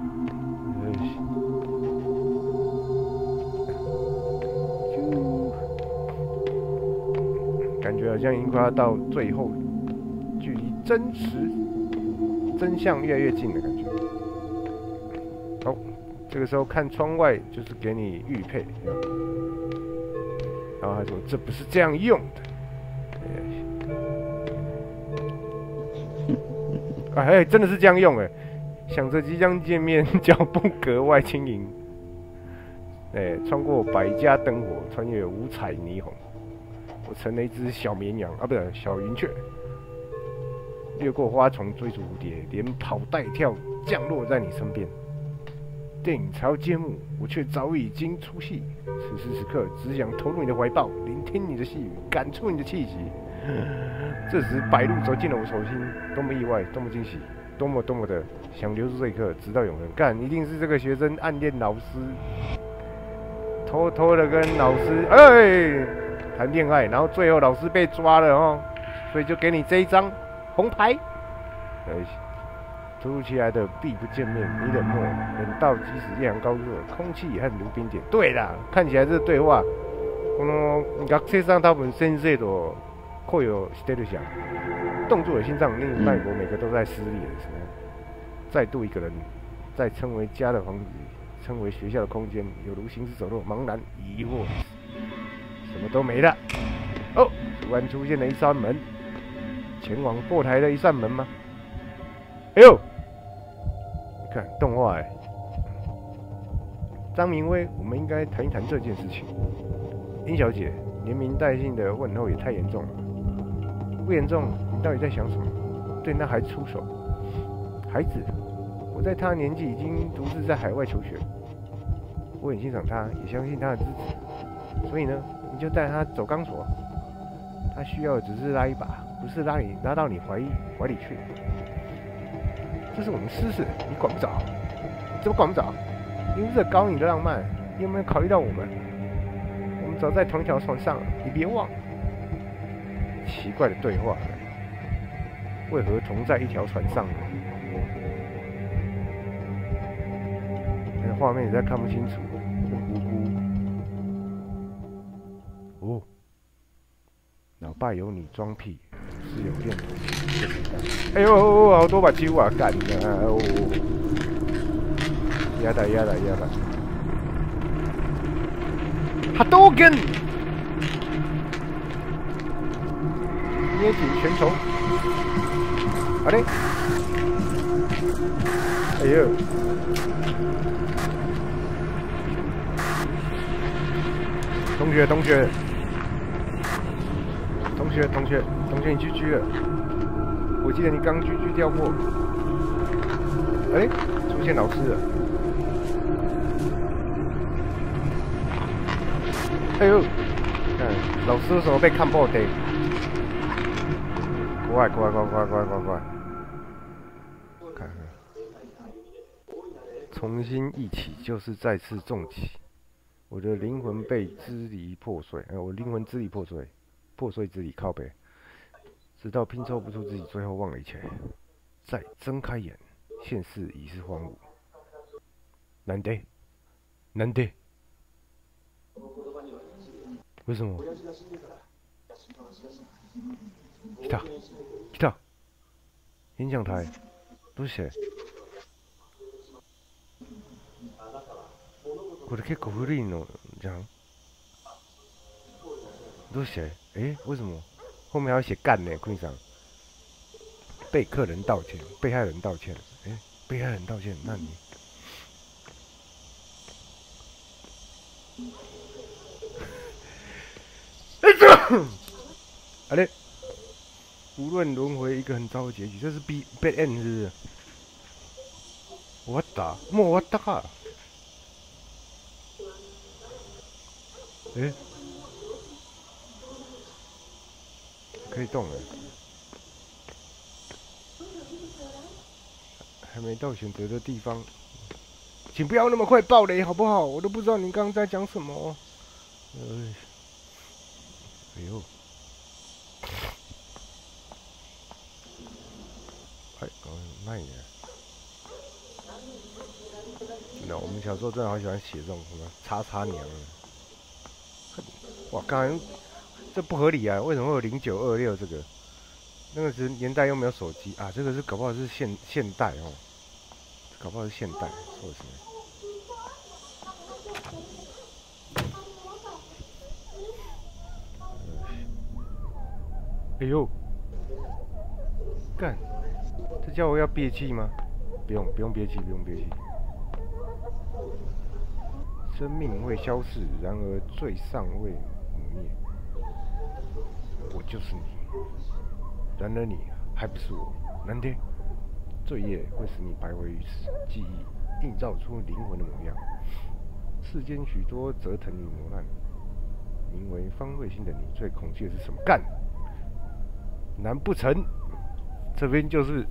感觉好像已经快要到最后，距离真相越来越近的感觉。好，这个时候看窗外就是给你预配，然后他说这不是这样用的。真的是这样用哎！想着即将见面，脚步格外轻盈。穿过百家灯火，穿越五彩霓虹，我成了一只小绵羊啊，不是小云雀，掠过花丛，追逐蝴蝶，连跑带跳，降落在你身边。电影才要揭幕，我却早已经出戏。此时此刻，只想投入你的怀抱，聆听你的细语，感触你的气息。这时，白鹿走进了我手心，多么意外，多么惊喜，多么的想留住这一刻，直到永恒。干，一定是这个学生暗恋老师，偷偷的跟老师谈恋爱，然后最后老师被抓了哦，所以就给你这一张红牌。突如其来的避不见面，你冷漠，冷到即使艳阳高热，空气也和如冰点。对啦，看起来这对话，学生さん多分先生と会有してる想，冻住了心脏，令脉搏每个都在撕裂的时候，再度一个人，在称为家的房子里，称为学校的空间，有如行尸走肉，茫然疑惑，什么都没了。哦，突然出现了一扇门，前往破台的一扇门吗？哎呦，你看动画哎，张明威，我们应该谈一谈这件事情。殷小姐连名带姓的问候也太严重了。不严重，你到底在想什么？对那孩子出手？孩子，我在他年纪已经独自在海外求学，我很欣赏他，也相信他的支持。所以呢，你就带他走钢索，他需要的只是拉一把，不是拉到你怀里去。这是我们私事，你管不着。怎么管不着？因为这搞你的浪漫，你有没有考虑到我们？我们走在同一条船上，你别忘了。 奇怪的对话，为何同在一条船上呢？那画面实在看不清楚，糊糊。哦，老爸有你装屁，是有电筒。哎呦，好多把揪啊，干的哦！压打。哈多根，捏紧拳头。好嘞。哎呦！同学，你狙了。我记得你刚狙掉过。哎，出现老师了。哎呦，看老师为什么被看爆的？快！看，重新一起就是再次重启。我的灵魂被支离破碎，我灵魂支离破碎，破碎支离靠北，直到拼凑不出自己，最后忘了一切。再睁开眼，现世已是荒芜。难得。为什么？来た。演讲台，どうして？これ結構古いのじゃん。どうして？为什么？后面还要写干呢，坤桑。被客人道歉，被害人道歉。被害人道歉，那你？啊嘞！无论轮回一个很糟的结局，这是 bad end 是不是？我打，莫我打。可以动了。还没到选择的地方，请不要那么快爆雷好不好？我都不知道你刚刚在讲什么。哎呦！慢一点。那我们小时候真的好喜欢写这种什么叉叉娘。哇，刚才这不合理啊！为什么会有0926这个？那个时年代又没有手机啊，这个是搞不好是现代哦，搞不好是现代，或者什么？哎呦，干！这叫我要憋气吗？不用憋气，不用憋气。生命会消逝，然而罪尚未泯灭。我就是你，然而你还不是我。难听，罪业会使你徘徊于此，记忆映照出灵魂的模样。世间许多折腾与磨难，名为方瑞欣的你，最恐惧的是什么？干！难不成这边就是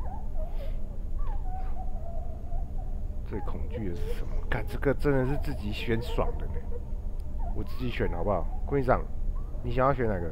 最恐惧的是什么？干，这个真的是自己选爽的呢。我自己选好不好？坤上，你想要选哪个？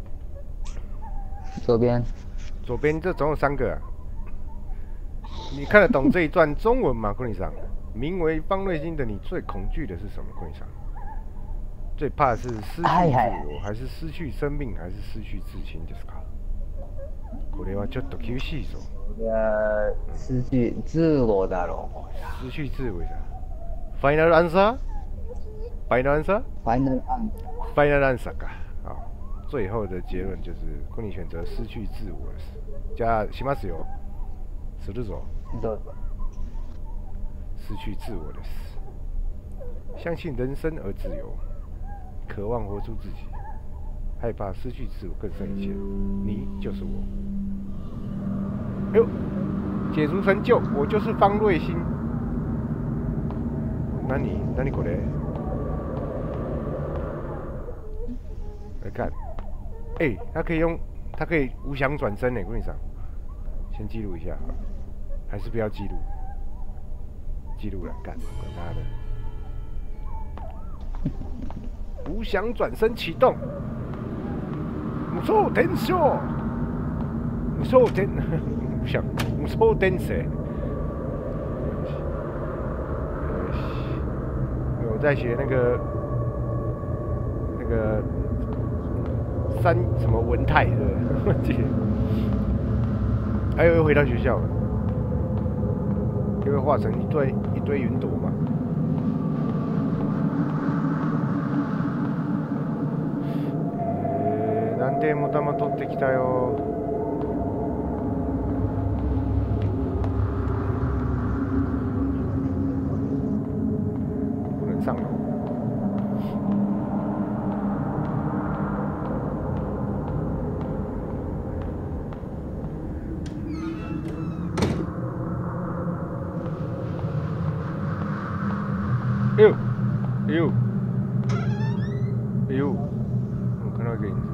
左边。 左边这总有3个啊。你看得懂这一段中文吗？坤上，名为方瑞欣的你最恐惧的是什么？坤上，最怕的是失去自我，还是失去生命，还是失去至亲？ですか？これはちょっと厳しいぞ。 失去自我だろう。失去自我的。Final answer? Final answer? Final answer. Final answer か。好，最后的结论就是坤尼选择失去自我的事。じゃあしますよ。するぞ。 どうぞ。 失去自我的事。相信人生而自由，渴望活出自己，害怕失去自我更胜一切。你就是我。哎呦，解除成就，我就是方瑞欣。何これ？来看，它可以无想转身呢，跟你讲，先记录一下，还是不要记录？记录了，干，管他的。无想转身启动， 无错天笑，无错天，想无错天色。我在学那个三什么文泰的，我记得。还有又回到学校了，又会化成一堆云朵嘛。なんでも玉取ってきたよ。不能上楼。哎呦，哎呦，哎呦，我看到一个影子。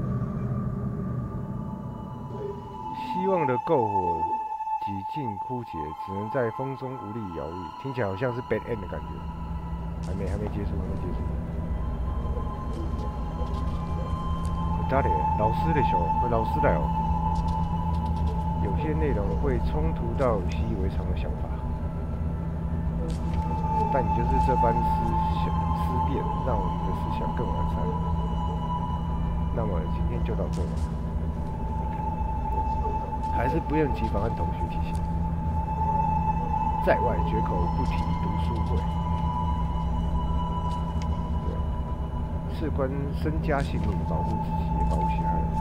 希望的篝火几近枯竭，只能在风中无力摇曳，听起来好像是 bad end 的感觉。还没结束，誰？老師でしょ？會老師だよ。有些内容会冲突到习以为常的想法，但你就是这般思辨，让我们的思想更完善。那么今天就到这吧。还是不厌其烦和同学提醒，在外绝口不提读书会。事关身家性命，保护自己也保护其他人。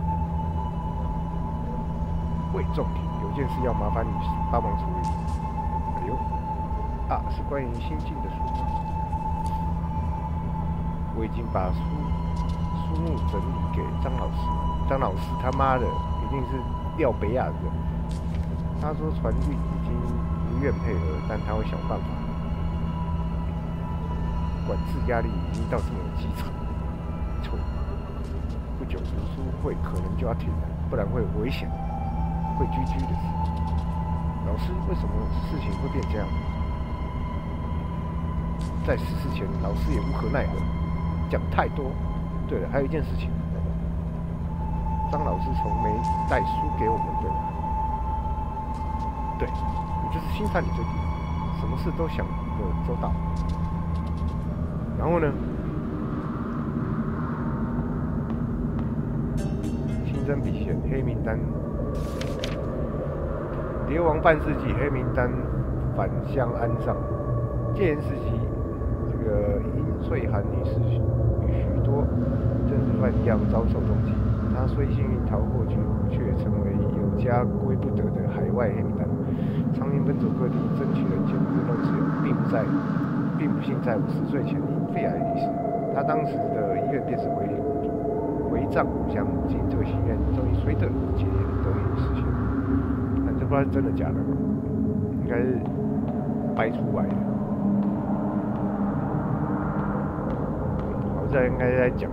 魏仲庭，有件事要麻烦你帮忙处理。哎呦，是关于新进的书。我已经把书目整理给张老师，张老师他妈的一定是廖北亚的。他说船运已经不愿配合，但他会想办法。管制压力已经到这么基层，错。不久读书会可能就要停了，不然会危险，会GG的事。老师，为什么事情会变这样？在实施前，老师也无可奈何，讲太多。对了，还有一件事情，张老师从没带书给我们，对吧？对，你就是欣赏你这点，什么事都想得周到。然后呢？新增笔线黑名单，流亡半世纪黑名单返乡安葬，戒严时期，这个尹穗涵女士与许多政治犯一样遭受通缉。她虽幸运逃过拘捕，却成为有家归不得的海外黑名单，常年奔走各地争取人权、言论自由，并不幸在50岁前因肺癌离世。他当时的遗愿便是回葬故乡，今这个心愿终于随着戒严得以实现。但这不知道是真的假的，应该是掰出来的。好在应该在讲。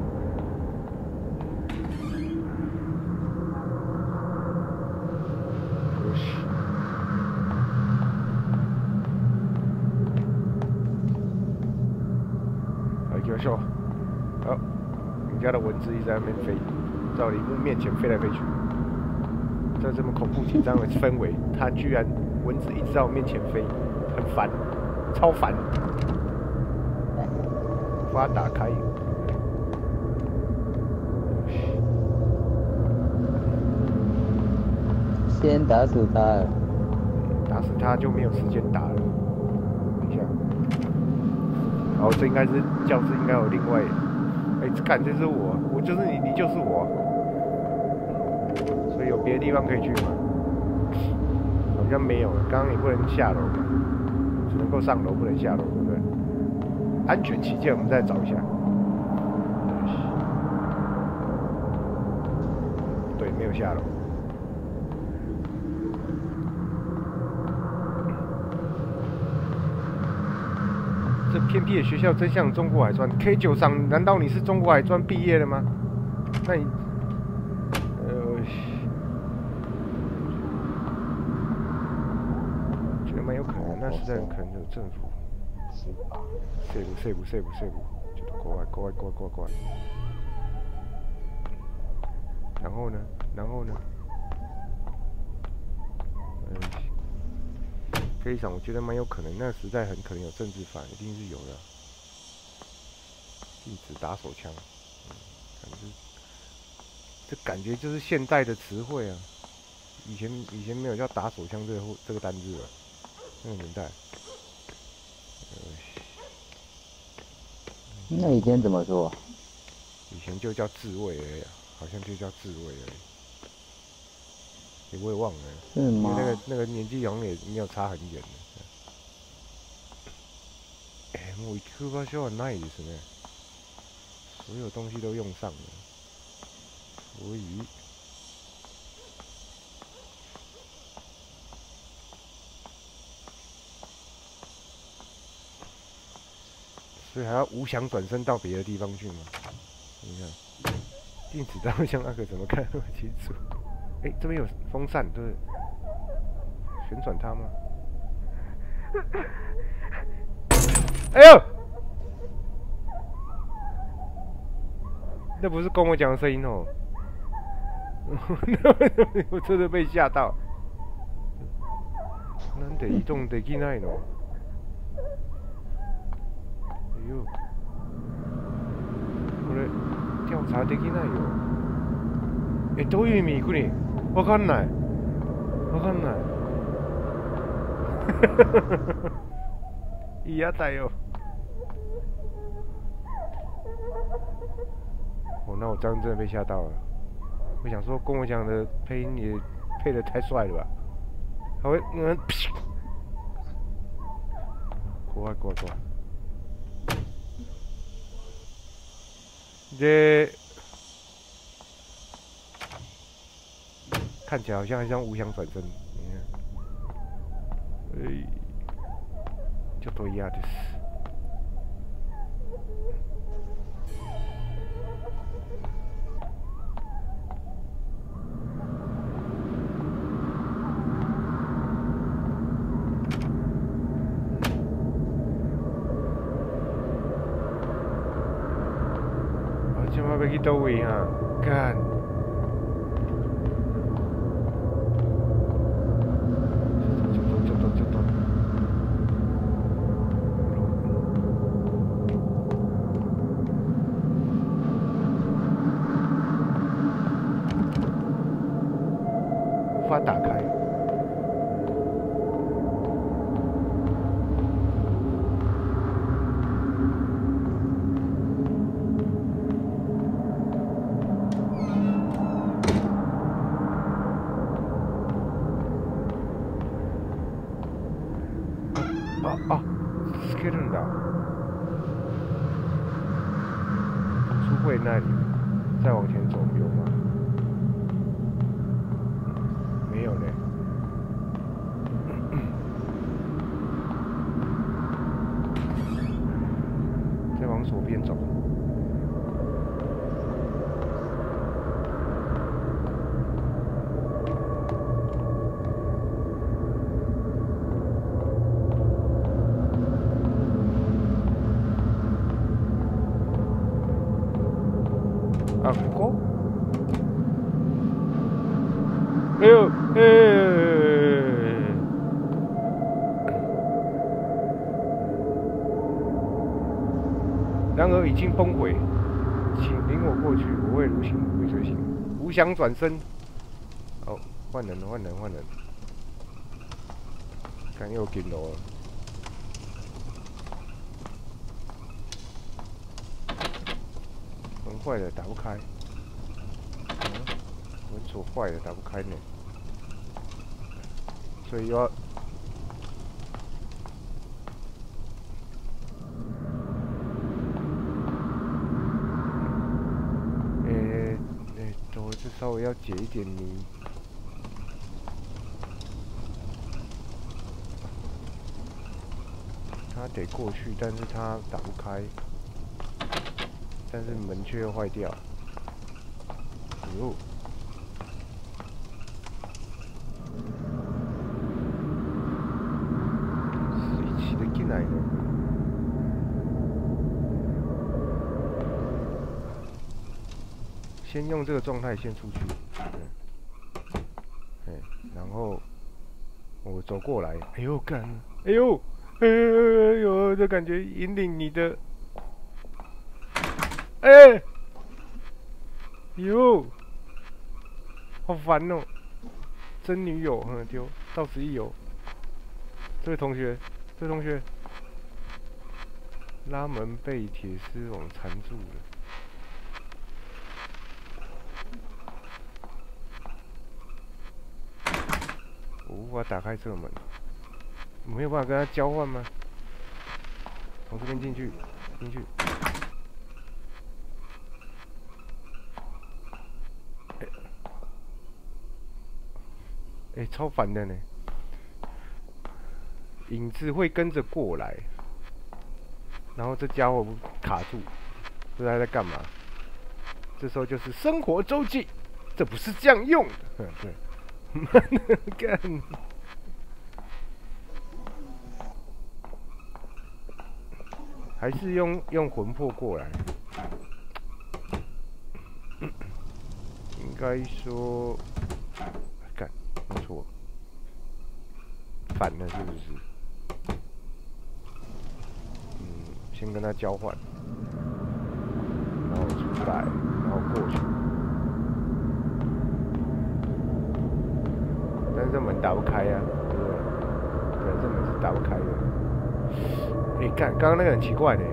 好，你家的蚊子一直在那边飞，在我的面前飞来飞去。在这么恐怖紧张的氛围，它居然蚊子一直在我面前飞，很烦，超烦。把它打开。 先打死它了。 打死它就没有时间打了。等一下。哦，这应该是教室，应该有另外。看，这是我就是你，你就是我，所以有别的地方可以去吗？好像没有，刚刚你不能下楼嘛，只能够上楼，不能下楼，对不对？安全起见，我们再找一下。对，没有下楼。这偏僻的学校真像中国海专 K9上，难道你是中国海专毕业的吗？那你，觉得蛮有可能，那实在很可能有政府。セーブ。ちょっと怖い。 然后呢？然后呢？非常，我觉得蛮有可能，那个时代很可能有政治犯，一定是有的。禁止打手枪，这感觉就是现代的词汇啊。以前没有叫打手枪这个单字啊，那个年代。 那以前怎么说？ 以前就叫自卫而已啊，好像就叫自卫而已。我也忘了。 是吗？ 因为那个年纪好像也没有差很远的。もう行く場所はないですね。所有东西都用上了，所以还要无想转身到别的地方去吗？你看，禁止到像那个怎么看那么清楚？这边有风扇，对，旋转它吗？哎呦！那不是跟我讲的声音哦，我真的被吓到。なんで移動できないの？哎呦，これ調査できないよ。どういう意味？これわかんない。わかんない。嫌だよ。那我刚刚真的被吓到了。我想说，跟我讲的配音也配得太帅了吧？还会怖い。这看起来好像无想转身。你看，ちょっと嫌です。要去倒位啊？干！ちょっと。无法打开。つけるんだ。书柜那里，再往前走有吗？没有嘞。再往左边走。あ、ここ？哎呦，然而已经崩毁，请领我过去，我会如行会随行。无想转身。哦，换人。刚又进楼了。门坏了，打不开。门锁坏了，打不开呢。所以又要。这稍微要解一点泥。他得过去，但是他打不开。但是门却又坏掉。哟，谁骑得进来呢？ 先用这个状态先出去，然后我走过来，哎呦干，哎呦，哎呦，这感觉引领你的，哎，哟，好烦哦，真女友，丢，到此一游，这位同学，拉门被铁丝网缠住了。我无法打开这个门，没有办法跟他交换吗？从这边进去。超烦的呢。影子会跟着过来，然后这家伙卡住，不知道他在干嘛。这时候就是生活周记，这不是这样用的。对。干！还是用魂魄过来？应该说，干，没错，反了是不是？先跟他交换，然后出来，然后过去。但是这门打不开呀，对不对？对，这门是打不开的。干，刚刚那个很奇怪的。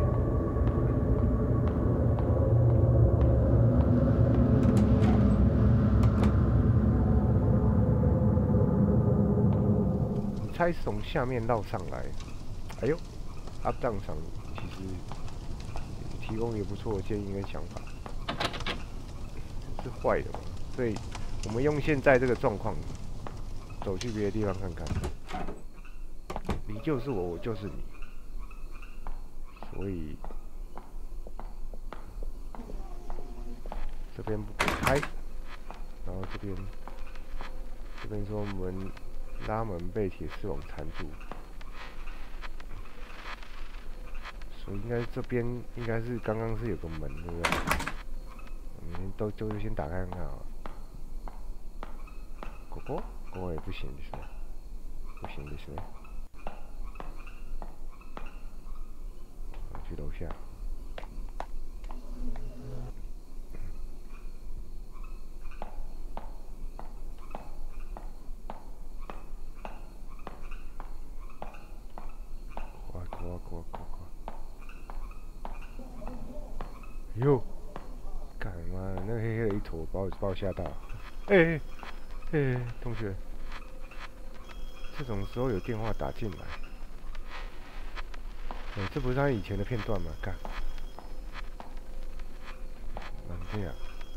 你猜是从下面绕上来？哎呦 ，up down 上其实提供也不错的建议跟想法，是坏的嘛？所以我们用现在这个状况。走去别的地方看看，你就是我，我就是你，所以这边不给开，然后这边说门拉门被铁丝网缠住，所以应该这边应该是刚刚是有个门，对不对？我们就先打开看看啊，狗狗也不行ですね，不行ですね。我去楼下。快！哟，干嘛？那黑黑的一坨把我吓到。同学，这种时候有电话打进来，这不是他以前的片段吗？干，这样，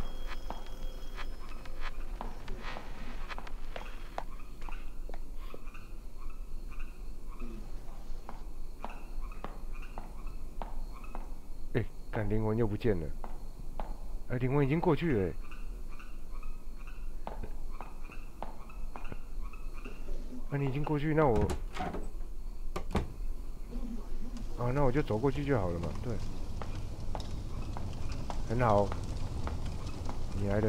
干灵魂又不见了，灵魂已经过去了。你已经过去，那我，那我就走过去就好了嘛。对，很好，你来了。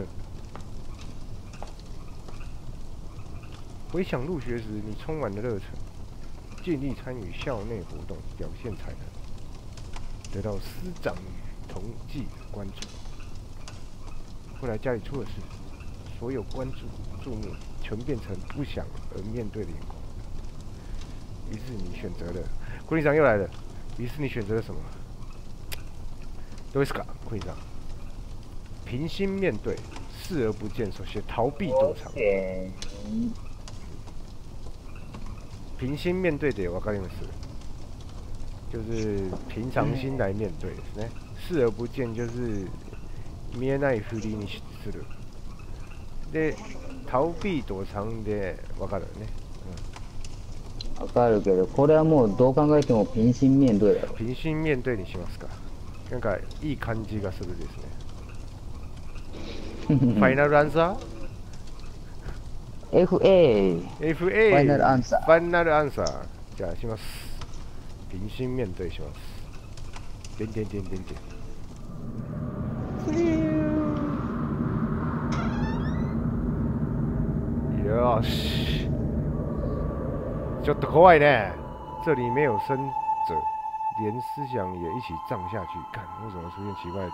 回想入学时，你充满了热忱，尽力参与校内活动，表现才能，得到师长与同济的关注。后来家里出了事，所有关注注目全变成不想而面对的眼光。于是你选择了，会长又来了。于是你选择了什么？どうですか，会长？平心面对，视而不见，首先逃避躲藏。平心面对的，わかります。就是平常心来面对ですね。视而不見就是見えないふりにする。で、逃避躲藏でわかるね。 わかるけど、これはもうどう考えても平心面对だろ。 平心面对にしますか。なんかいい感じがするですね。ファイナルアンサー ？FA。 FA。ファイナルアンサー。 ファイナルアンサー。じゃあします。平心面对します。点点点点点。 哦，就得快呢。这里没有生者，连思想也一起葬下去。看，为什么出现奇怪的字？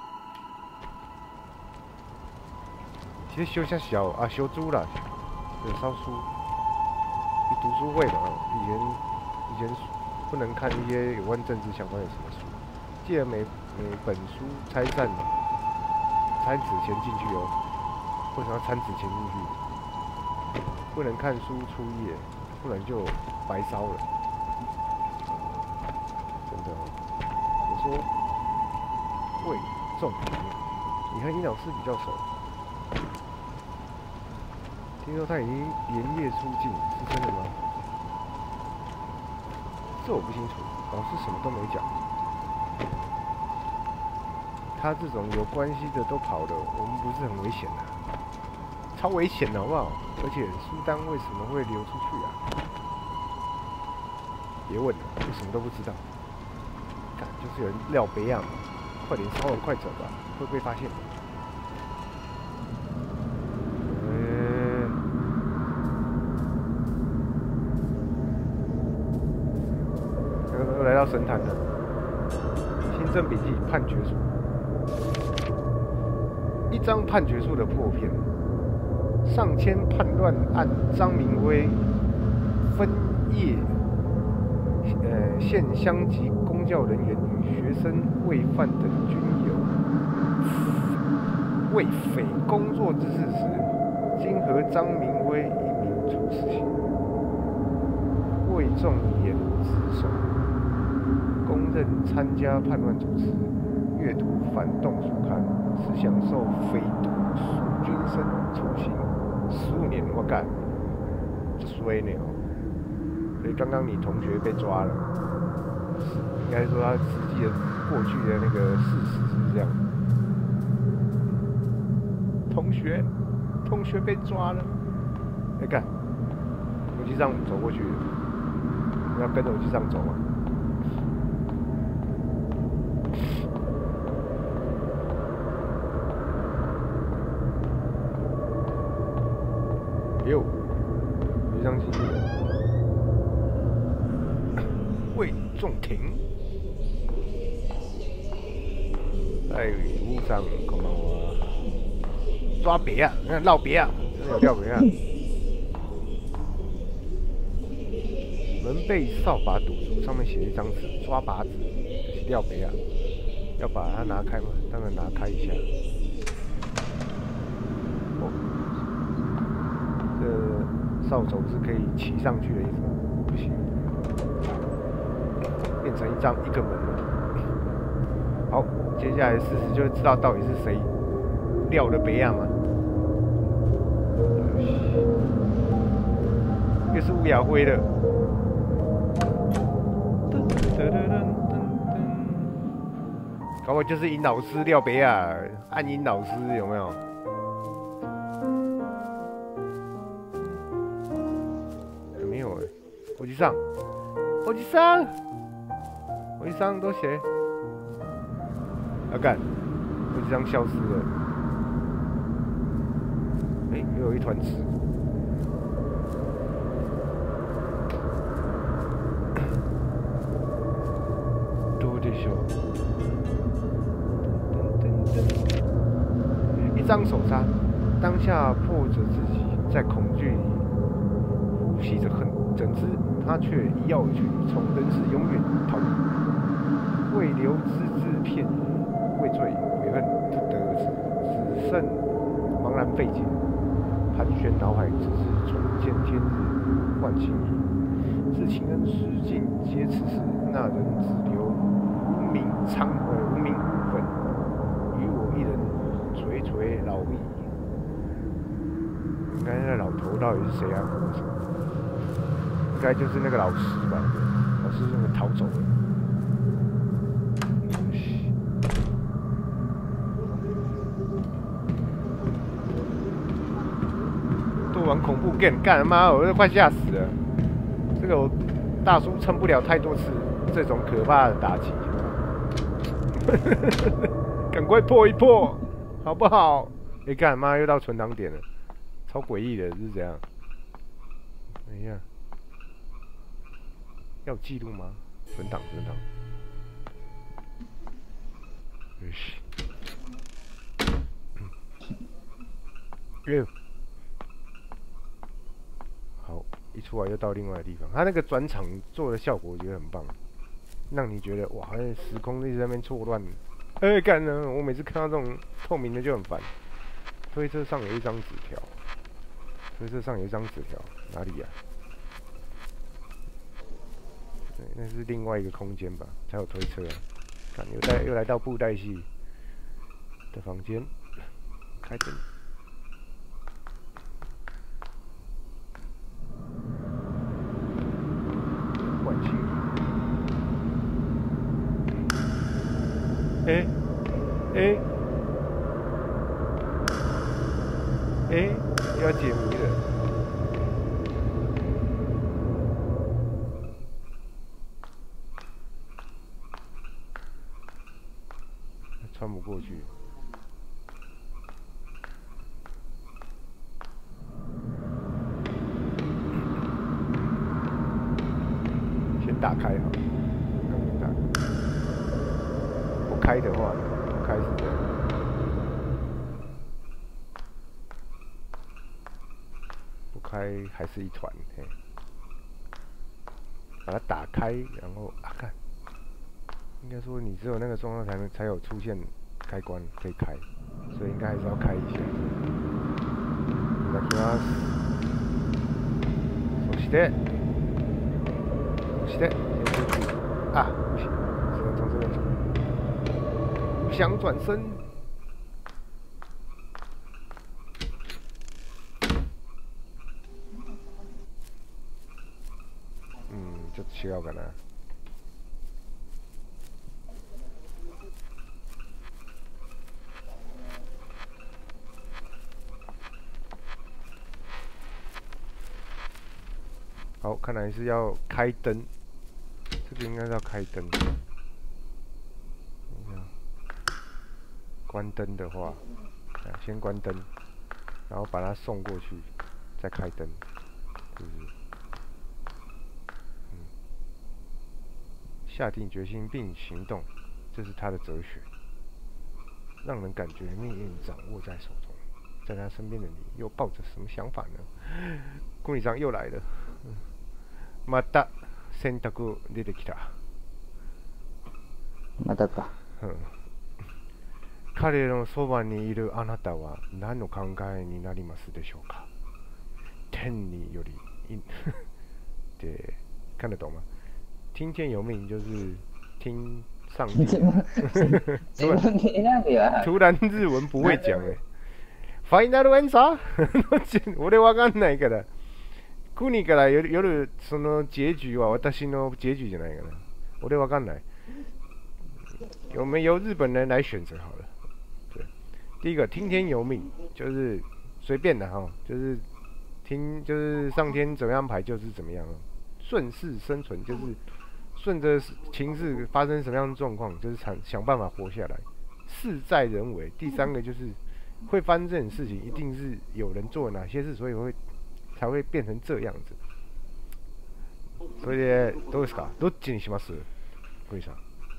其实修下小啊，修猪啦，有烧书。你读书会的哦，以前不能看一些有关政治相关的什么书。记得每本书参纸钱进去哦。为什么要参纸钱进去？不能看书初页，不然就白烧了。真的哦。我说，魏仲平，你和尹老师比较熟。听说他已经连夜出境，是真的吗？这我不清楚，老师什么都没讲。他这种有关系的都跑了，我们不是很危险啊？超危险的好不好？而且苏丹为什么会流出去啊？别问了，我什么都不知道。看，就是有人撂杯啊！快点稍微快走吧，会被发现。又来到神坛了。新政笔记判决书，一张判决书的破片。上签叛乱案张明威分业县乡级公教人员与学生未犯等均有为匪工作之事时，经核张明威一名处死刑。魏仲言自首，公认参加叛乱组织，阅读反动书刊，是享受匪徒苏军生处刑15年。我干，这衰呢哦！所以刚刚你同学被抓了，应该说他实际的过去的那个事实是这样。同学被抓了，哎干，我就这样走过去，你要跟着我就这样走吗？哟，一张进去了。魏仲庭，在路上看到我抓别啊，你看绕别啊，真的有绕别啊。门被扫把堵住，上面写一张纸，抓把子，就是廖别啊。要把它拿开吗？当然拿开一下。哦，这扫帚是可以骑上去的意思吗？不行，变成一个门了。好，接下来事实就知道到底是谁撂的别啊嘛。又是乌鸦灰的。搞不好就是尹老师廖北啊，按尹老师有没有？没有哎，我去上，都写，干，我去上消失了。哎，又有一团纸。どうでしょう？一张手札，当下迫着自己在恐惧里呼吸着恨，怎知他却一跃而去，从人世永远逃离。未留只片语，畏罪悔恨不得而知，只剩茫然费解，盘旋脑海，只是重见天日，唤醒矣。自情人失尽皆此事，那人只留无名无分，与我一人垂垂老矣。应该那老头到底是谁啊？应该就是那个老师吧？老师怎么逃走了？都玩恐怖 game 干他妈，我都快吓死了！这个我大叔撑不了太多次这种可怕的打击。赶快破一破，好不好？干妈又到存档点了， 超诡异的，是怎样？等一下，要记录吗？存档。好，一出来又到另外的地方。他那个转场做的效果，我觉得很棒，让你觉得哇，好像时空一直在那边错乱。干呢！我每次看到这种透明的就很烦。推车上有一张纸条，哪里呀？对，那是另外一个空间吧，才有推车啊。看，又来到布袋戏的房间，开灯。换气。又要解谜了。穿不过去。先打开好了，刚打开。不开的话，不开是这样。不开还是一团，嘿。把它打开，然后看。应该说，你只有那个状态才有出现开关可以开，所以应该还是要开一下。いただきます。そして先出去啊，不行，只能从这边走。不想转身。ちょっと違うかな。好，看来是要开灯，这个应该是要开灯。关灯的话，先关灯，然后把它送过去，再开灯，是不是？下定决心并行动，这是他的哲学，让人感觉命运掌握在手中。在他身边的你，又抱着什么想法呢？顾里长又来了。また選択出てきた。 またか。 彼のそばにいるあなたは何の考えになりますでしょうか？天你有理，对，看得懂吗？听天由命就是听上帝。突然日文不会讲哎。ファイナルアンサー？俺わかんないから。国から夜その結局は私の结局じゃないかな。俺わかんない。我们由日本人来选择好了。对，第一个听天由命，就是随便的哈，就是上天怎么样安排就是怎么样，顺势生存，就是顺着情势发生什么样的状况，就是想办法活下来，事在人为。第三个就是会发生这种事情，一定是有人做哪些事，所以才会变成这样子。それでどうですか？どっちにします？小西さん。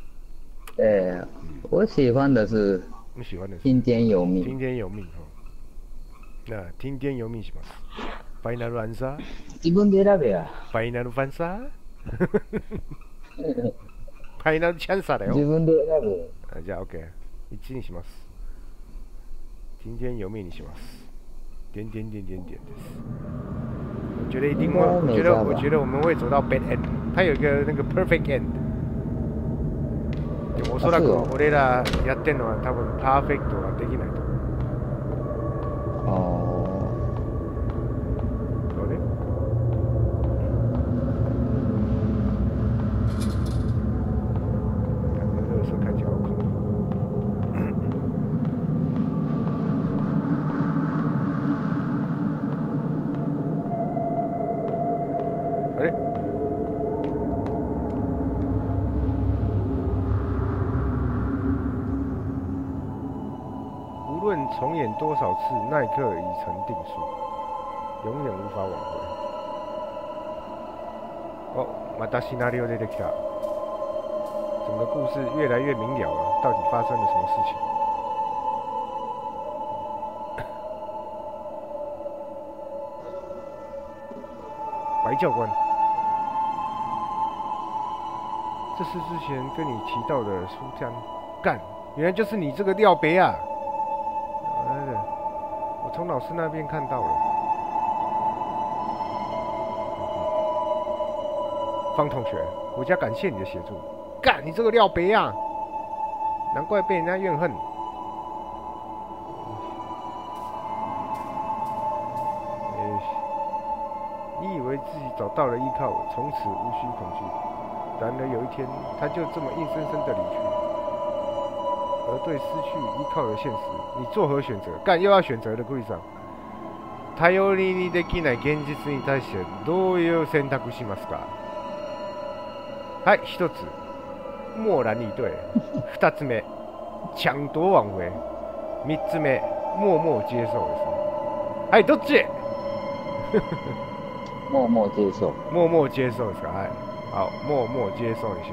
我喜欢的是。 你喜欢的是听天由命。 听天由命哦。那听天由命します。ファイナルアンサー？ 自分で選べや。 ファイナルファンサー？ファイナルチャンサーだよ。 自分で選べ。 じゃあ OK。1にします。听天由命にします。点です。我觉得一定会，我觉得我们会走到 bad end。它有一个那个 perfect end。でもおそらく俺らやってんのは多分パーフェクトはできないと思う。どれ？热色看起来好恐怖。あれ？无论重演多少次，那一刻已成定数。 永远无法挽回。哦，またシナリオ出てきた。整个故事越来越明了了，到底发生了什么事情？白教官，这是之前跟你提到的苏江干，原来就是你这个廖北啊！我从老师那边看到了。方同学，我家感谢你的协助。干，你这个廖北啊！难怪被人家怨恨。你以为自己找到了依靠，从此无需恐惧。然而有一天，他就这么硬生生的离去。而对失去依靠的现实，你作何选择？干，又要选择的故事上。頼りにできない現実に対してどういう選択しますか？はい、一つ。漠然以对。二つ目、抢夺挽回。三つ目、默默接受です。はい、どっち？ 默默接受。 默默接受ですか？はい。好、默默接受にします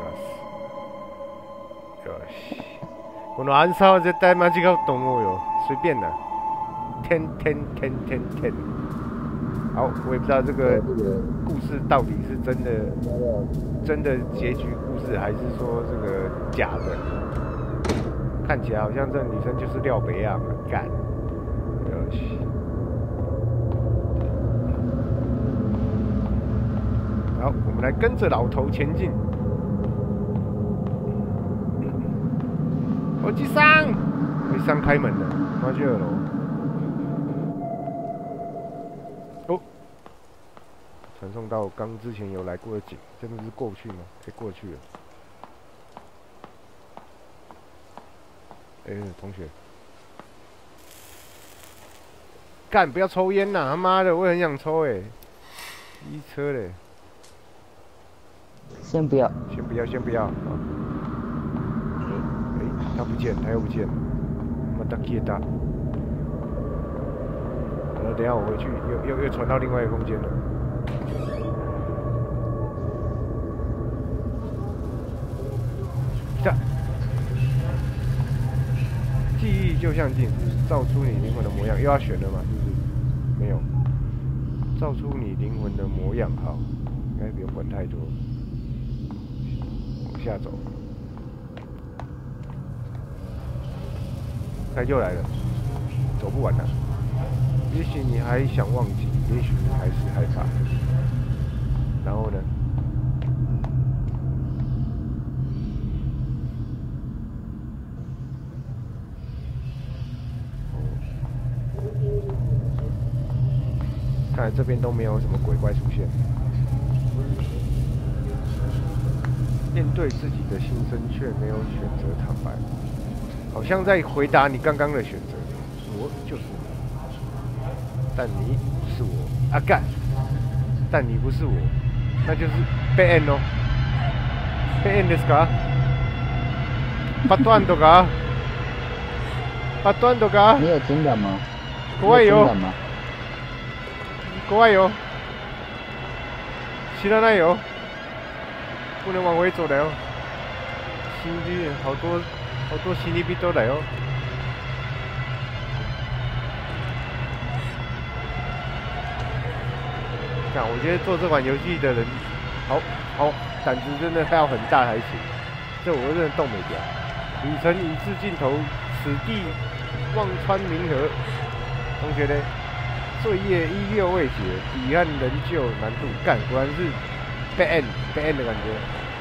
。よし。このアンサーは絶対間違うと思うよ。随便的。天。好，我也不知道这个故事到底是真的结局故事，还是说这个假的？看起来好像这女生就是廖北亚嘛，干。よし。好，我们来跟着老头前进。おじさん，おじさん开门了，他去二楼。哦，传送到刚之前有来过的景，真的是过去吗？可以过去了。同学，干，不要抽烟呐！他妈的，我也很想抽机车嘞。 先不要。 他不见，他又不见了。また消えた。等一下我回去，又传到另外一个空间了。来た。记忆就像镜子，照出你灵魂的模样。又要选了吗？是不是？没有。照出你灵魂的模样，好，应该不用管太多。往下走。他又来了，走不完了。也许你还想忘记，也许你还是害怕。然后呢？看来这边都没有什么鬼怪出现。面对自己的心声，却没有选择坦白。好像在回答你刚刚的选择，我就是你，但你不是我啊干，但你不是我，那就是被 N 哦，被 N ですか？パッドアンドか？パッドアンドか？ 你有情感吗？ 怖いよ。怖いよ。知らないよ。不能往回走了哟。心里好多心理病都来哦。看，我觉得做这款游戏的人，好胆子真的要很大才行。这我真的动没掉。旅程已至尽头，此地望穿冥河。同学呢？罪业依旧未解，彼岸仍旧难渡。干，果然是被 N 的感觉。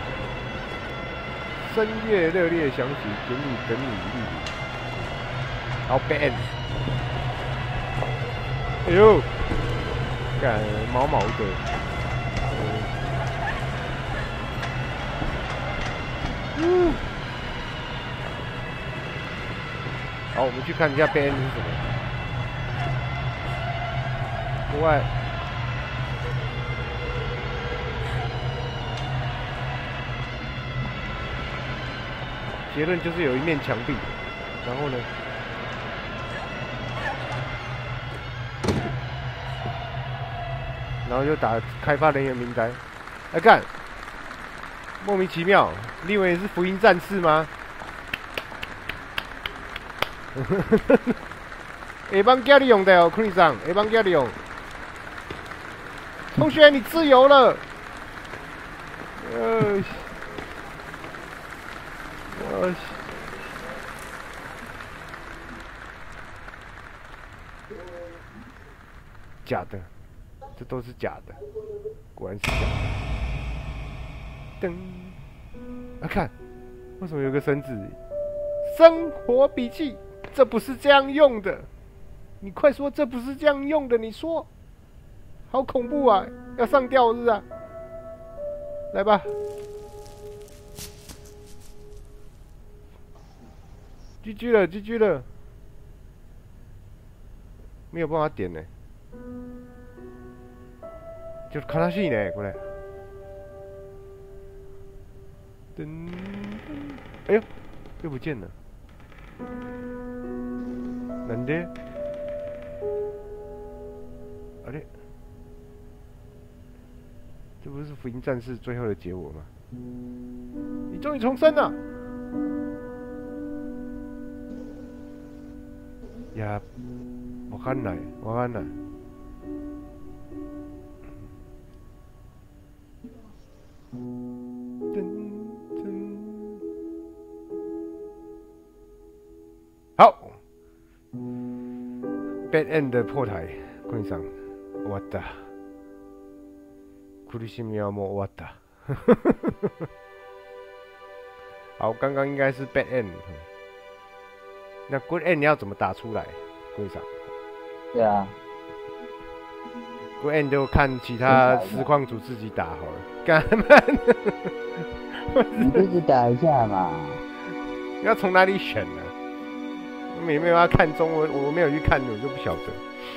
声乐热烈响起，给你等你一粒。好 ban， 哎呦，干毛毛的。好，我们去看一下 ban 是什么。国外。结论就是有一面墙壁，然后呢？ 然后就打开发人员名单，来干，莫名其妙，你以为你是福音战士吗？下班叫你用的哦，坤上，下班叫你用。同学，你自由了。假的，这都是假的，果然是假的。噔，啊看，为什么有个绳子？生活笔记，这不是这样用的。你快说这不是这样用的，你说。好恐怖啊！要上吊日啊！来吧。GG 了 ，GG 了。没有办法点呢。就看他戏呢，过来。噔，哎呦，又不见了。难的？啊嘞，这不是福音战士最后的结果吗？你终于重生了！呀，我看了，我看了。好 ，Bad End 的破台，困上，終わった。苦しみはもう終わった。好，刚刚应该是 Bad End。那 Good End 你要怎么打出来？困上。 对啊。 Good End 就看其他实况组自己打好了。干嘛？ 你自己打一下嘛。 要从哪里选呢？没有要看中文，我没有去看，我就不晓得。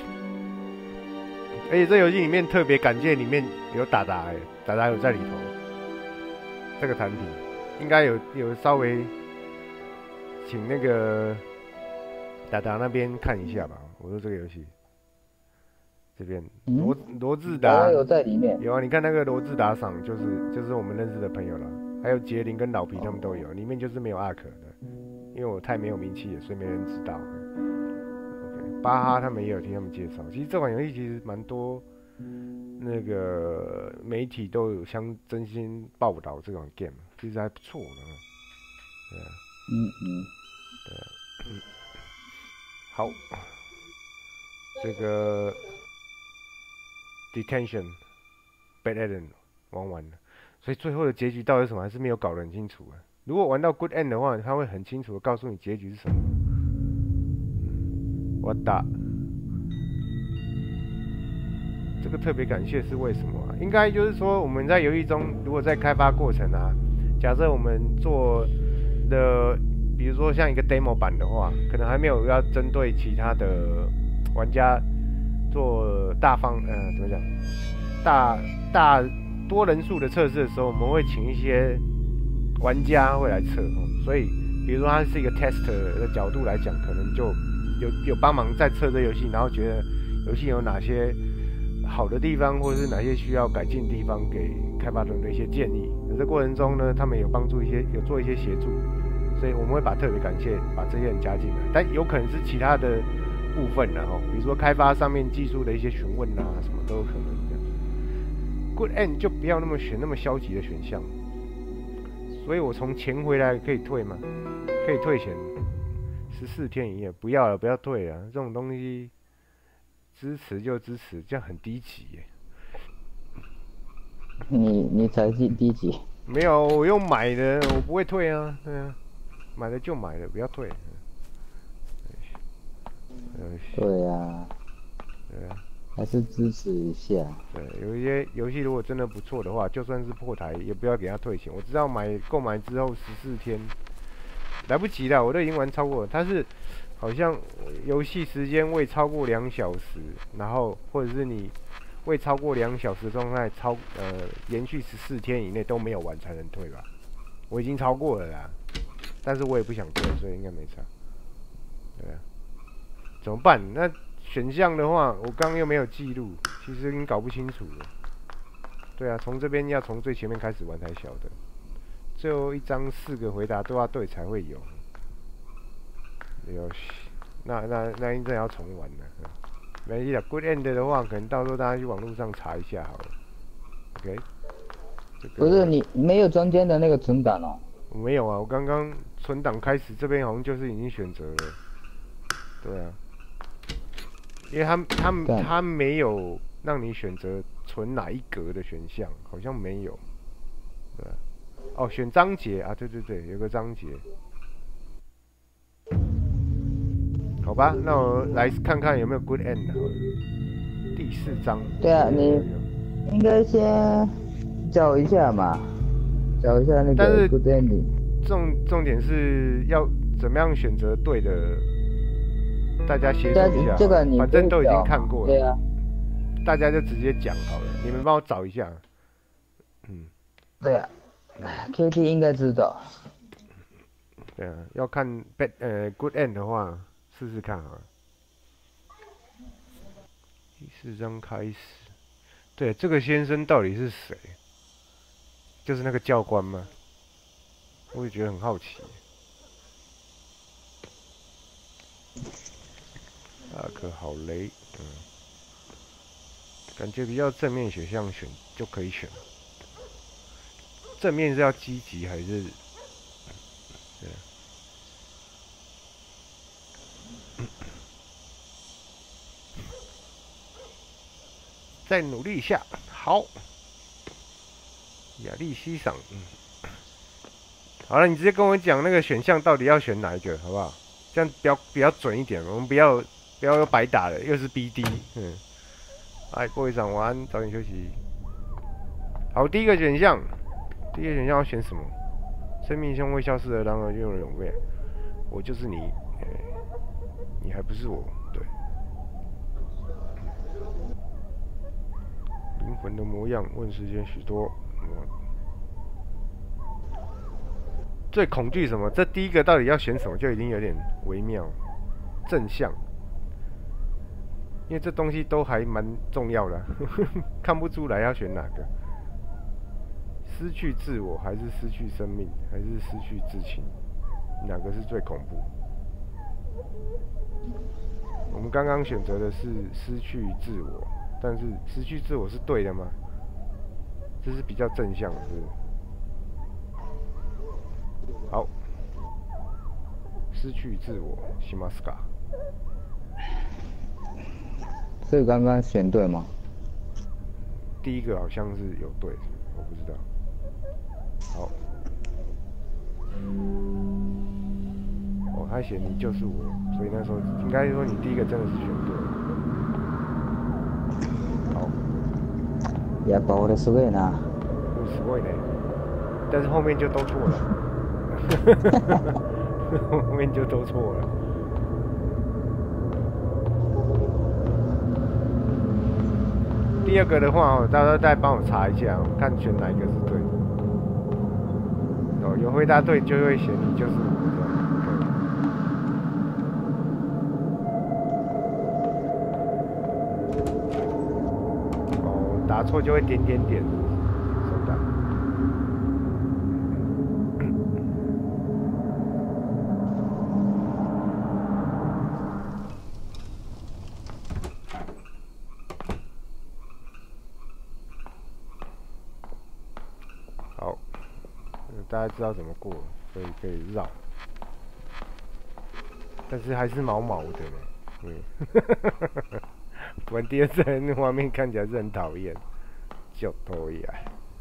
而且这游戏里面特别感谢里面有达达有在里头。这个产品应该有稍微请那个达达那边看一下吧。我说这个游戏这边罗志达有在里面。 有啊，你看那个罗志达赏就是我们认识的朋友了，还有杰林跟老皮他们都有，里面就是没有阿可的。因为我太没有名气了，所以没人知道。OK， 巴哈他们也有听他们介绍。其实这款游戏其实蛮多那个媒体都有真心报道这款 game， 其实还不错的。对啊。对啊。好，这个 Detention Bad End 玩完了，所以最后的结局到底是什么，还是没有搞得很清楚啊。如果玩到 Good End 的话，他会很清楚的告诉你结局是什么。我打这个特别感谢是为什么啊？应该就是说我们在游戏中，如果在开发过程啊，假设我们做的，比如说像一个 demo 版的话，可能还没有要针对其他的玩家做怎么讲，大多人数的测试的时候，我们会请一些玩家会来测，所以比如说他是一个 tester 的角度来讲，可能就有帮忙在测这游戏，然后觉得游戏有哪些好的地方，或者是哪些需要改进的地方，给开发人的一些建议。在这过程中呢，他们有帮助有做一些协助，所以我们会特别感谢把这些人加进来，但有可能是其他的部分然后比如说开发上面技术的一些询问啊，什么都有可能这样。Good End 就不要选那么消极的选项。所以我从钱回来可以退吗？可以退钱，14天一夜，不要了，不要退了，这种东西支持就支持，这样很低级耶。 你才低级。 没有，我用买的，我不会退啊，对啊，买了就买了，不要退。 对啊。 对啊。 还是支持一下。 对，有一些游戏如果真的不错的话，就算是破台，也不要给他退钱。我知道购买之后14天来不及了，我都已经玩超过了。它是好像游戏时间未超过2小时，然后或者是你未超过2小时的状态延续14天以内都没有玩才能退吧？我已经超过了啦，但是我也不想退，所以应该没差。对啊，怎么办？那选项的话，我刚刚又没有记录，其实已经搞不清楚了。对啊，从这边要从最前面开始玩才晓得。最后一张4个回答都要对才会有。有，那应该要重玩了。没关系的 ，Good End 的话，可能到时候大家去网络上查一下好了。OK。 不是你没有中间的那个存档哦。 我没有啊，我刚刚存档开始这边好像就是已经选择了。对啊。因为他没有让你选择存哪一格的选项，好像没有。对啊。哦，选章节啊，对，有个章节。好吧，那我来看看有没有 good end 好了。第4章。 对啊，你应该先找一下嘛，找一下那个 good ending。 重点是要怎么样选择对的，大家协助一下。 这个你反正都已经看过了。 对啊。 大家就直接讲好了，你们帮我找一下。 对啊。KT 应该知道。 对啊，要看good end 的话，试试看啊。第4章开始。对，这个先生到底是谁？就是那个教官吗？我也觉得很好奇。大可好雷，感觉比较正面选项选就可以选了。正面是要积极还是？对。再努力一下，好。亚历西赏，好了，你直接跟我讲那个选项到底要选哪一个，好不好？这样比较准一点，我们不要又白打了，又是 BD，哎，各位长晚安，早点休息。好，第一个选项要选什么？生命中会消失的，然而拥有永远。我就是你，你还不是我，对。灵魂的模样，问世间许多。最恐惧什么？这第一个到底要选什么，就已经有点微妙。正向，因为这东西都还蛮重要的，看不出来要选哪个。失去自我，还是失去生命，还是失去至亲？哪个是最恐怖？我们刚刚选择的是失去自我，但是失去自我是对的吗？这是比较正向的，是不是？好，失去自我，しますか？ 所以刚刚选对吗？ 第一个好像是有对，我不知道。好，哦，他写你就是我，所以那时候应该说你第一个真的是选对了。好。 やっぱ俺すごいな。 すごいね，但是后面就都错了。后面就都错了。第二个的话哦，大家再帮我查一下，看选哪一个是对的。哦，有回答对就会写你就是我这样。哦，答错就会点点点。收到。好，大家知道怎么过，所以可以绕，但是还是毛毛的呢。玩第二次那画面看起来是很讨厌，就讨厌。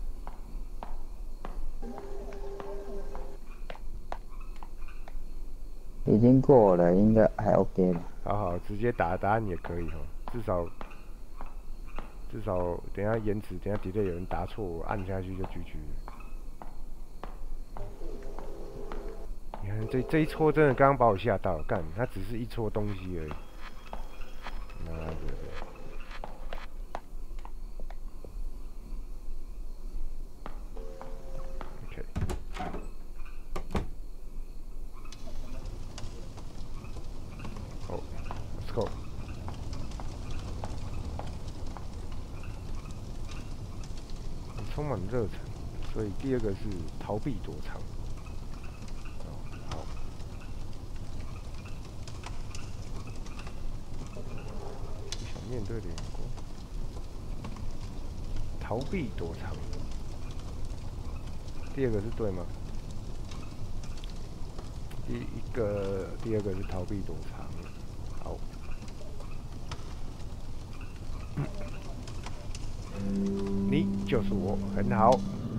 已经过了，应该还 OK 了。 好，直接打答案也可以哦，至少等一下延迟，等一下底下有人答错，我按下去就 GG 了。你看这一撮真的刚刚把我吓到，干，它只是一撮东西而已。妈的！ 充满热忱，所以第二个是逃避躲藏。好，不想面对的眼光，逃避躲藏。第二个是对吗？第二个是逃避躲藏。好。你就是我，很好。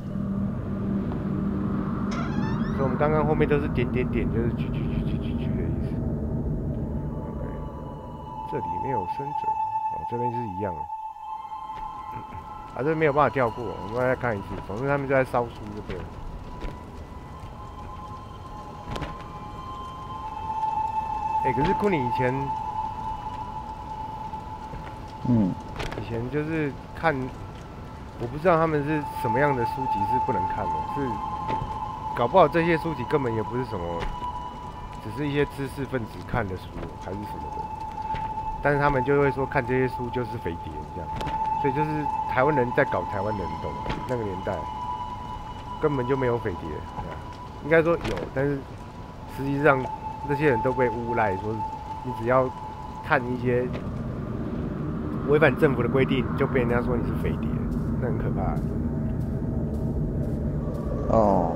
所以我们刚刚后面都是点点点，就是句的意思。OK， 这里没有生者，哦，这边是一样的。啊，这没有办法跳过，我们再看一次。总之他们就在烧书就对了。可是库尼以前，以前就是看，我不知道他们是什么样的书籍是不能看的，是搞不好这些书籍根本也不是什么，只是一些知识分子看的书还是什么的，但是他们就会说看这些书就是匪谍这样，所以就是台湾人在搞台湾人，你懂吗？那个年代根本就没有匪谍，应该说有，但是实际上这些人都被诬赖说你只要看一些违反政府的规定，就被人家说你是匪谍，那很可怕。 哦，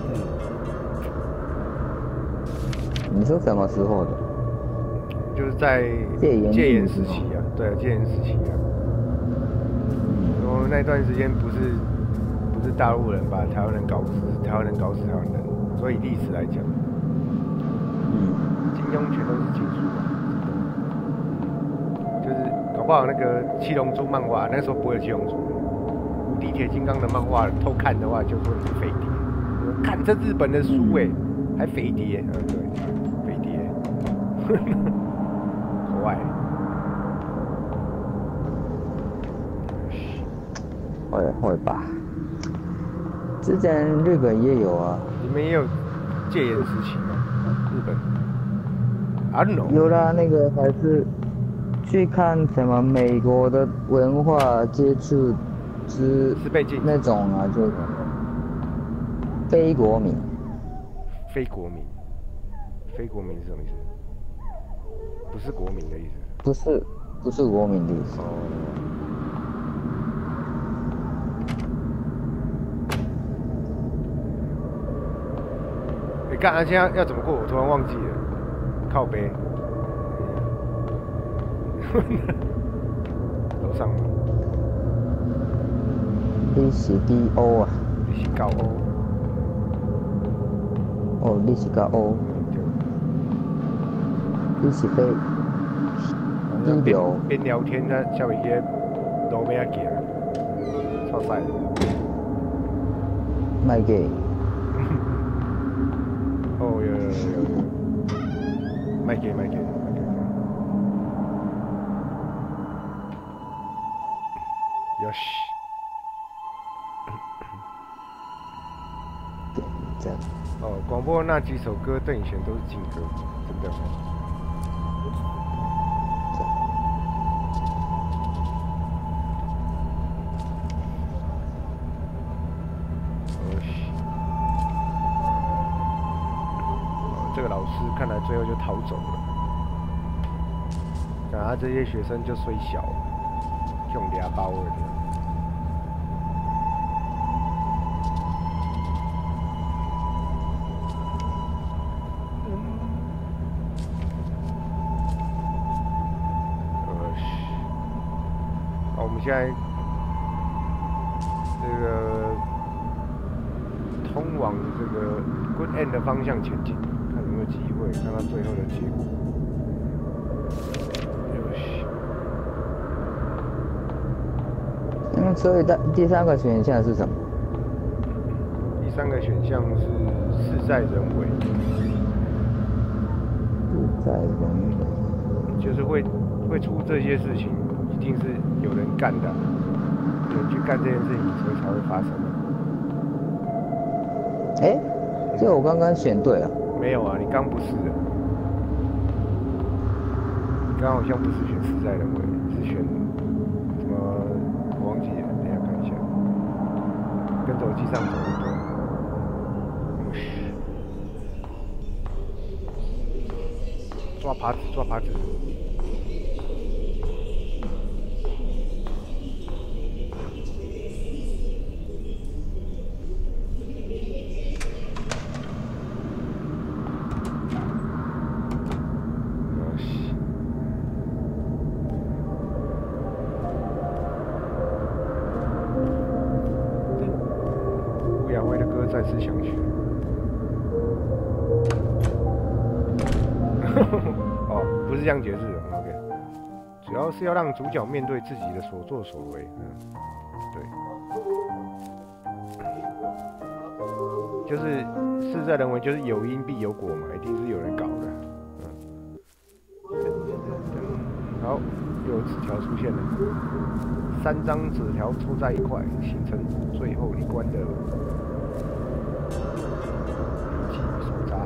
你说什么时候的？ 就是在戒严时期啊，对，戒严时期啊。然后那段时间不是大陆人把台湾人搞死，台湾人搞死台湾人，所以历史来讲，金庸全都是禁书嘛，就是搞不好那个七龙珠漫画那时候不会有七龙珠，无敌铁金刚的漫画偷看的话就说你是匪谍，看这日本的书还匪谍，对，匪谍，坏。 会吧？之前日本也有啊。 你们也有戒严时期吗？日本 ？I don't know。 有啦，那个还是去看什么美国的文化接触之是被禁那种啊，就非国民。 非国民，非国民是什么意思？不是国民的意思。 不是国民的意思。 干，现在要怎么过？我突然忘记了。靠背。楼上吗？ 你是低欧啊？ 你是高欧。 哦，你是高欧。你是飞。 边聊天呢，下面些路边行，超帅。 卖给。 哦，有，卖给。よし。 这样。 哦，广播那几首歌邓以前都是禁歌，真的。这个老师看来最后就逃走了，然后这些学生就虽小，用俩包了的。好，我们现在这个通往这个 Good End 的方向前进。看有没有机会看到最后的结果。 所以第三个选项是什么？ 第三个选项是事在人为。 事在人为。 就是会出这些事情，一定是有人干的，有人去干这件事情，所以才会发生的。 这我刚刚选对了。 没有啊，你刚不是的，你刚好像不是选事在人为，是选什么？我忘记了，等一下看一下。 跟着我机上走就对了。抓耙子，抓耙子。吴雅薇的歌再次响起。哦，不是这样解释的 ，OK。主要是要让主角面对自己的所作所为，对。就是事在人为，就是有因必有果嘛，一定是有人搞的，好，又有纸条出现了，3张纸条凑在一块，形成最后一关的记忆手札。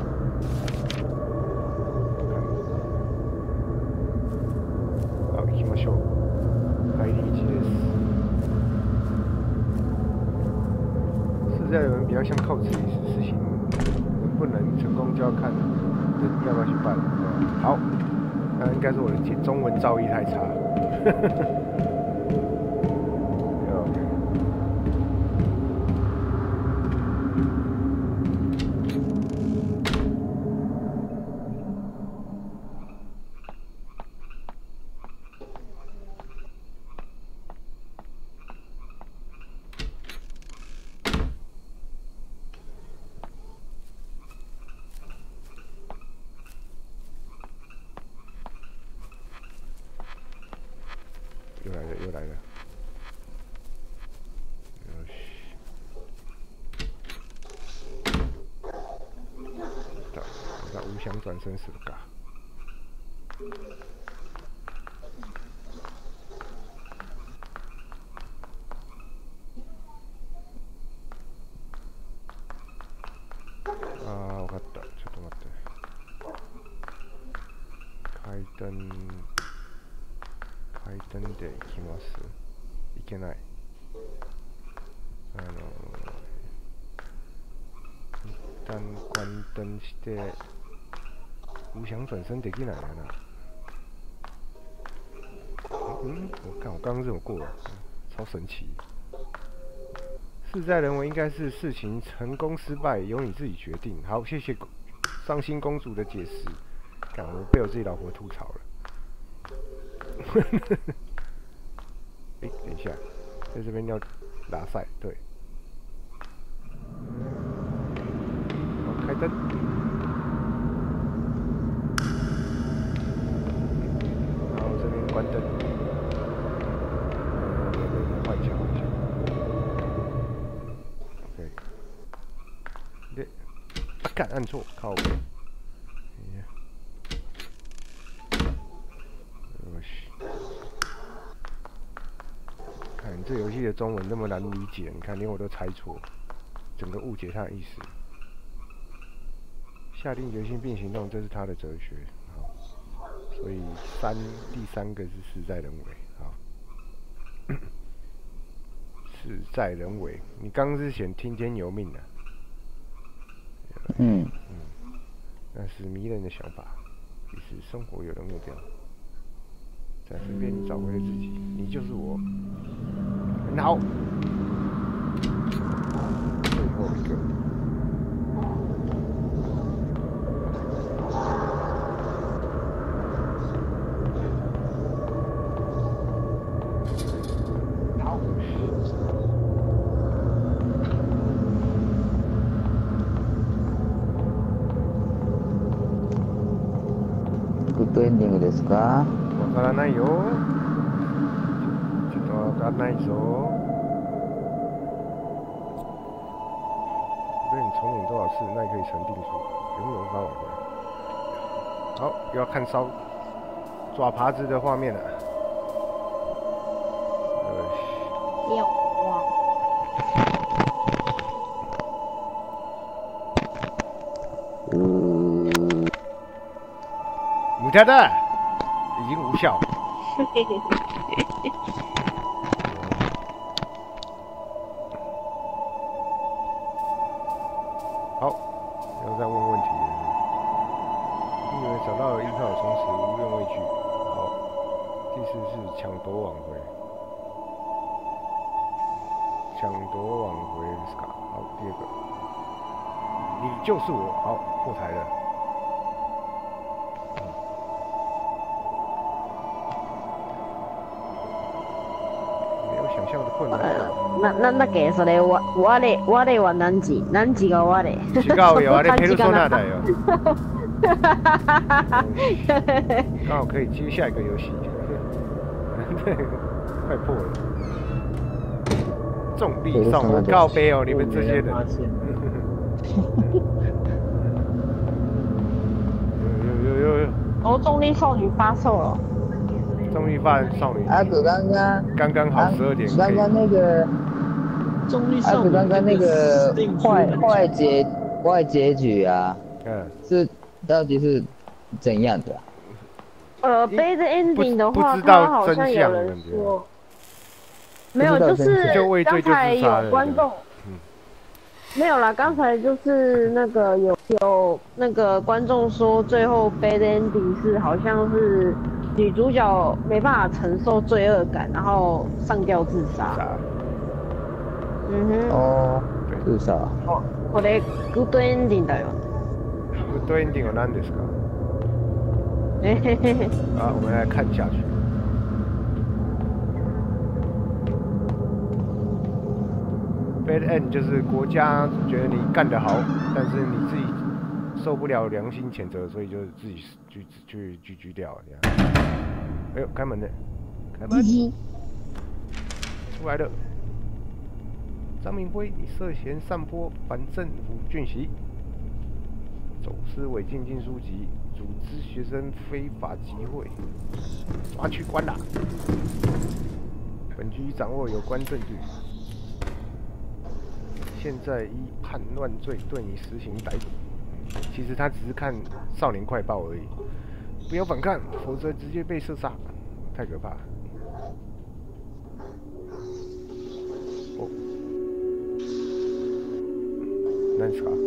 好，行きましょう。帰り道です。实在人比较像靠自己事情，能不能成功就要看人要不要去办。好，那应该是我的中文造诣太差。又来了，又来了。よし。那无想转身するか。あー、わかった。ちょっと待って。回転で行きます。いけない。一旦关灯して、无想转身できない了呢。我看我刚刚怎么过了，超神奇。事在人为，应该是事情成功失败由你自己决定。好，谢谢伤心公主的解释。看，我被我自己老婆吐槽了。等一下，在这边要拉赛，对。好，开灯。然后这边关灯。换一下。OK。对，干按错，靠背。这游戏的中文那么难理解，你看连我都猜错，整个误解它的意思。下定决心并行动，这是他的哲学。好，所以第三个是事在人为。好，事在人为，你刚刚是选听天由命的。那是迷人的想法。其实生活有了目标。在身边你找回了自己，你就是我。很好。最后一个。好。 グッドエンディングですか？ わからないよ。ちょっとわかんないぞ。被你重演多少次，那也可以成定数，永远无法挽回。好，又要看抓耙子的画面了。母鸭蛋已经无效。 到了依靠，从此无怨畏惧。好，第四是抢夺挽回。抢夺挽回是卡。好，第二个，你就是我。好，破台了。没有想象的困难。 那给说的，我的玩南极个我的。 是搞有啊，你陪路说那的哟。刚好可以接下一个游戏。快破了。重力上我告杯哦，你们这些人。有。 哦，重力少女发售了。 重力发少女。 阿哥刚刚好12点。 刚刚那个。阿哥刚刚那个坏结局啊，是到底是怎样的 bad ending 的话， 他好像有人说。没有，就是刚才有观众，没有啦。刚才就是那个有那个观众说，最后 bad ending 是好像是女主角没办法承受罪恶感，然后上吊自杀。 哦，自殺。 これグッドエンディングだよ。 グッドエンディングは何ですか？啊，我们来看下去。Bad end 就是国家觉得你干得好，但是你自己受不了良心谴责，所以就自己去狙掉这样。哎呦，开门了，开门！出来了。张明辉，你涉嫌散播反政府讯息，走私违禁禁书籍，组织学生非法集会，抓去关了。本局已掌握有关证据。现在依叛乱罪对你实行逮捕。其实他只是看《少年快报》而已，不要反抗，否则直接被射杀，太可怕了。哦，那是啥？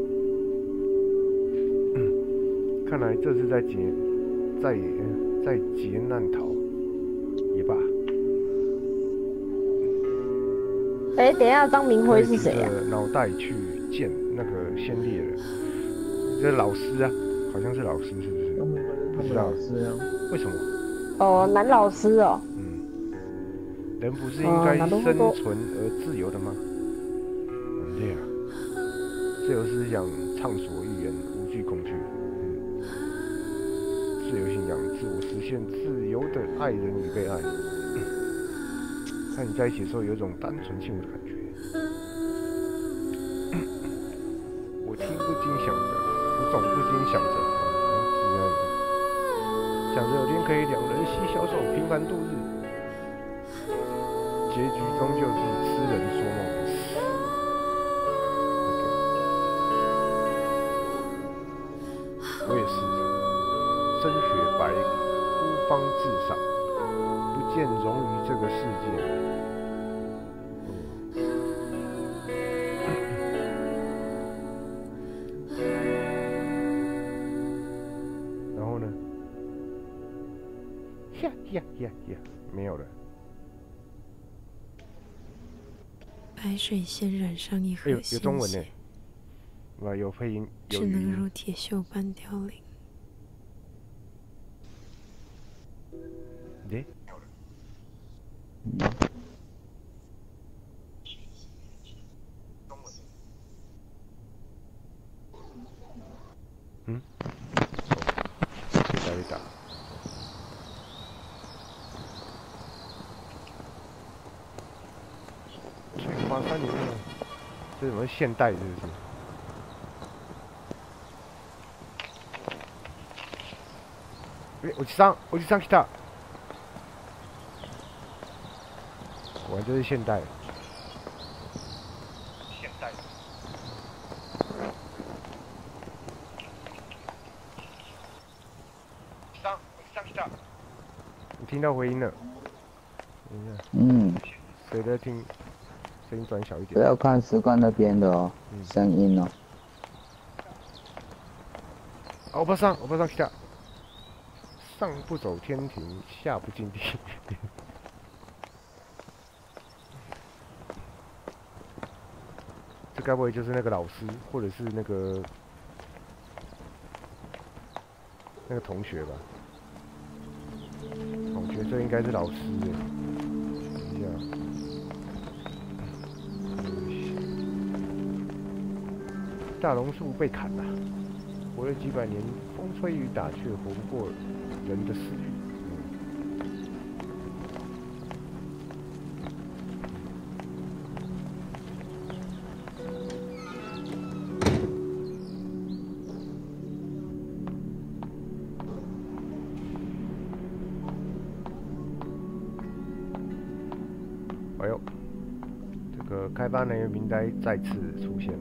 看来这是在劫难逃，也罢。 哎，等一下，张明辉是谁啊？ 脑袋去见那个先烈了，这老师啊，好像是老师，是不是？不知道。 老师啊？ 为什么？ 哦，男老师哦。 人不是应该生存而自由的吗？对啊，自由思想，畅所欲言，无惧恐惧。自由信仰，自我实现，自由的爱人与被爱。和你在一起的时候，有一种单纯幸福的感觉。我总不禁想着，想着有天可以两人携小手，平凡度日。结局终究是痴人说梦的事。我也是，深雪白，孤芳自赏，不见容于这个世界。然后呢？呀，没有了。 白水仙染上一盒有中文呢，哇，有配音，有只能如铁锈般凋零。 打一打。翠花山里面，这什么现代是不是？おじさん来た。果然就是现代。现代。おじさん来た。你听到回音了？谁在听？声音转小一点。 不要看石棺那边的哦，声音哦。 おばさん来た。 上不走天庭，下不进地狱。这该不会就是那个老师，或者是那个同学吧？我觉得这应该是老师哎。等一下。 大榕树被砍了，活了几百年，风吹雨打，却活不过人的私欲。哎呦，这个开发人员名单再次出现。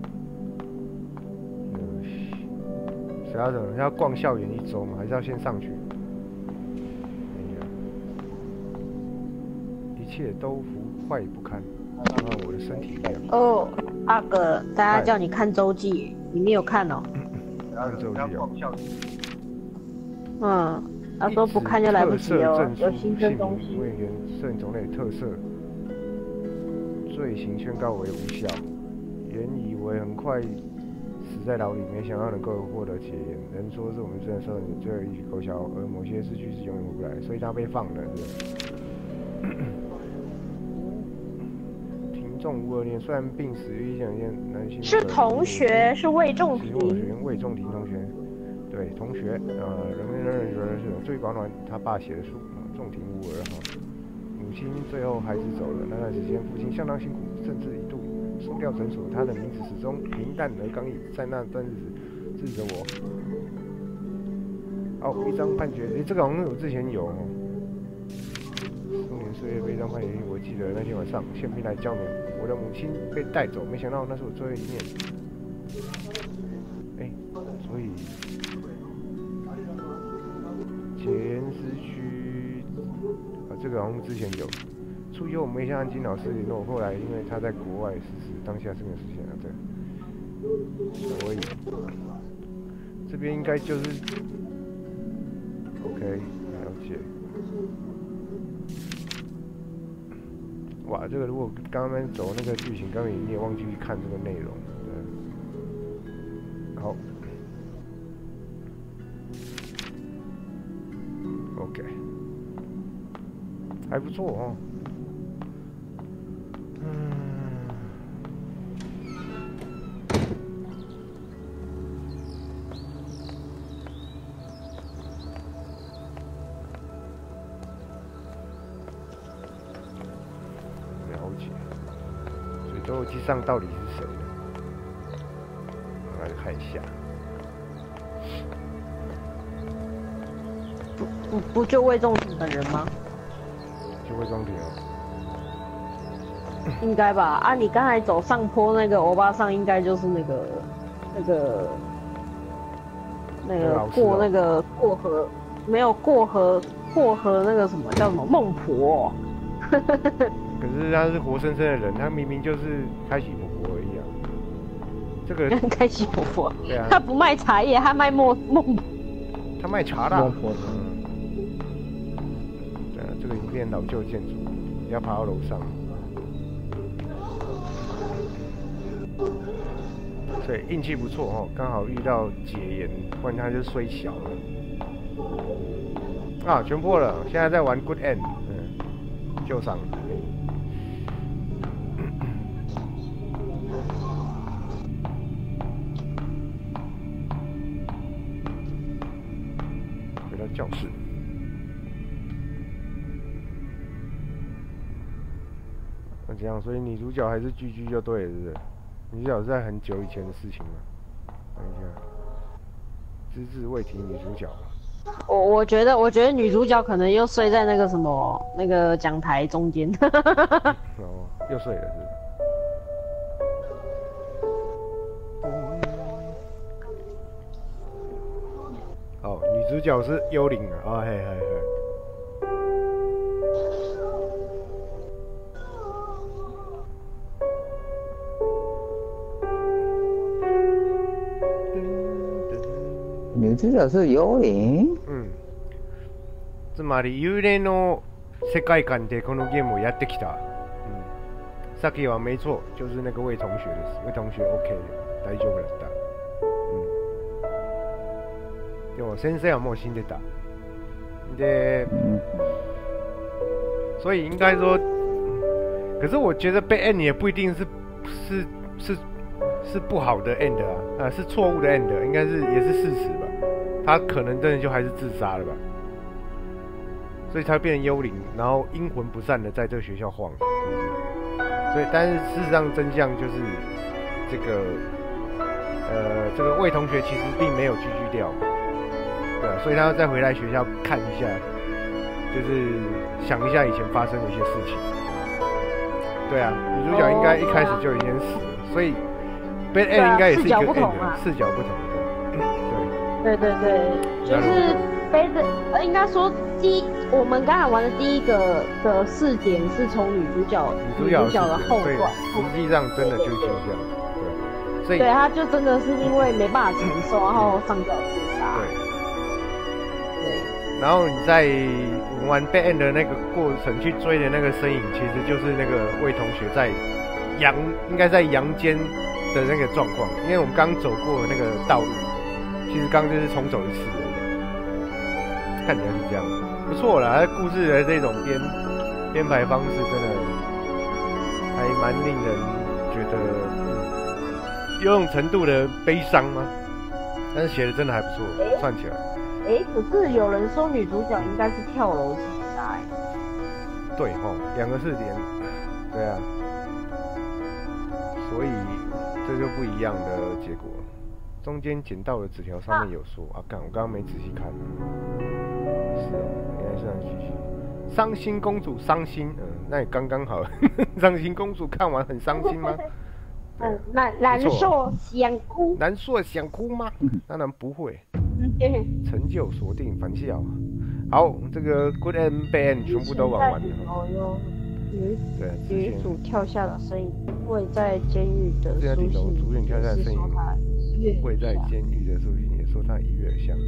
谁要等？要逛校园1周吗？还是要先上去？没有，一切都腐坏不堪，看看我的身体一样。 哦，阿哥，大家叫你看周记，你没有看哦？ 看周记哦。 嗯，他说不看就来不及哦，有新增东西。 位元摄影种类特色，罪行宣告为无效。原以为很快。 死在牢里，没想到能够获得解严。人说是我们这代少年最后一曲勾销，而某些失去是永远回不来，所以他被放了。庭仲无恶念，虽然病死于2件男性。 是同学，是魏仲庭。 魏仲庭同学，对，同学。人觉得是最保暖，他爸写的书。仲庭无儿哈。母亲最后还是走了，那段时间父亲相当辛苦，甚至一度。 收掉诊所，他的名字始终平淡而刚毅，在那段日子治着我。哦，一张判决，这个好像我之前有。数年岁月被一张判决，我记得那天晚上，宪兵来叫名，我的母亲被带走，没想到那是我最后一面。哎，所以解严时区啊，这个好像之前有。 出于我没向安金老师联络，后来因为他在国外实施，当下是没有实现的，对。所以这边应该就是 OK， 了解。哇，这个如果刚刚走那个剧情，刚刚你也忘记去看这个内容，对。好 ，OK， 还不错哦。 斗机上到底是谁呢？来看一下。 不就魏仲庭本人吗？ 就魏仲庭哦。 应该吧？啊，你刚才走上坡那个欧巴桑，应该就是那个过那个过河，没有过河那个什么叫什么孟婆。 可是他是活生生的人，他明明就是开喜婆婆而已啊。这个开喜婆婆， 对啊， 他不卖茶叶，他卖孟婆。 他卖茶的。 孟婆的。 对啊，这个已经变老旧建筑，你要爬到楼上。所以运气不错哦，刚好遇到解严，不然他就衰小了。啊，全破了，现在在玩 Good End， 旧伤。回到教室。那这样，所以女主角还是居居就对了，是不是？女主角是在很久以前的事情了。等一下，只字未提女主角。 我觉得女主角可能又睡在那个什么那个讲台中间。 哦，又睡了是不是？哦，女主角是幽灵啊！哦，嘿嘿嘿。 女主角是幽灵。 嗯， つまり幽霊の世界観でこのゲームをやってきた。さっきは没错，就是那个魏同学的，魏同学 OK 的，大丈夫だった。でも先生はもう死んでた。で，所以应该说，可是我觉得被 end 也不一定是不好的 end 啊，是错误的 end， 应该是也是事实吧。他可能真的就还是自杀了吧，所以才变成幽灵，然后阴魂不散的在这个学校晃。所以，但是事实上真相就是这个魏同学其实并没有继续掉，对啊，所以他要再回来学校看一下，就是想一下以前发生的一些事情。对啊，女主角应该一开始就已经死了，所以 Bad End 应该也是一个 end， 视角不同的。 对，就是应该说我们刚才玩的第一个的视点是从女主角的后段， 实际上真的就是这样，对，所以对，他就真的是因为没办法承受，然后上吊自杀。对， 然后你在玩 Bad End 的那个过程去追的那个身影，其实就是那个魏同学在应该在阳间的那个状况，因为我们刚走过的那个道路，其实刚就是重走一次而已，看起来是这样。不错啦，他故事的这种编排方式真的还蛮令人觉得有种程度的悲伤吗？但是写的真的还不错，算起来。 可是有人说女主角应该是跳楼自杀。 对吼，两个是连，对啊，所以这就不一样的结果。中间捡到的纸条上面有说啊，干，我刚刚没仔细看。是哦，原来是这样继续。伤心公主伤心，那也刚刚好。伤心公主看完很伤心吗？ 难受想哭。 难受想哭吗？当然不会。成就锁定返校。好，这个 Good and Bad 全部都玩完了。对， 女主跳下的声音，位在监狱的书信， 主演跳下的声音，位在监狱的书信也说他一跃而下。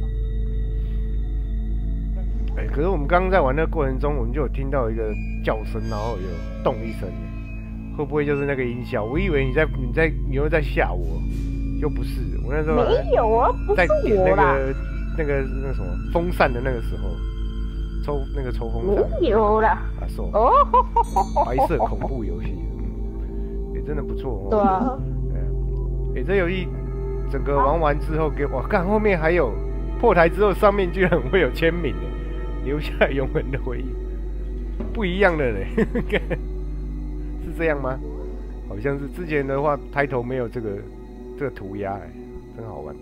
可是我们刚刚在玩的过程中，我们就有听到一个叫声，然后有动一声，会不会就是那个音效？我以为你又在吓我，又不是。我那时候没有啊，不是我啦。 那个什么风扇的那个时候，抽风扇。 没有啦。 哦，白色恐怖游戏，也真的不错哦。 对啊。 这游戏整个玩完之后，我看后面还有破台之后，上面居然会有签名，留下永恒的回忆，不一样的嘞，是这样吗？好像是之前的话，抬头没有这个涂鸦，真好玩。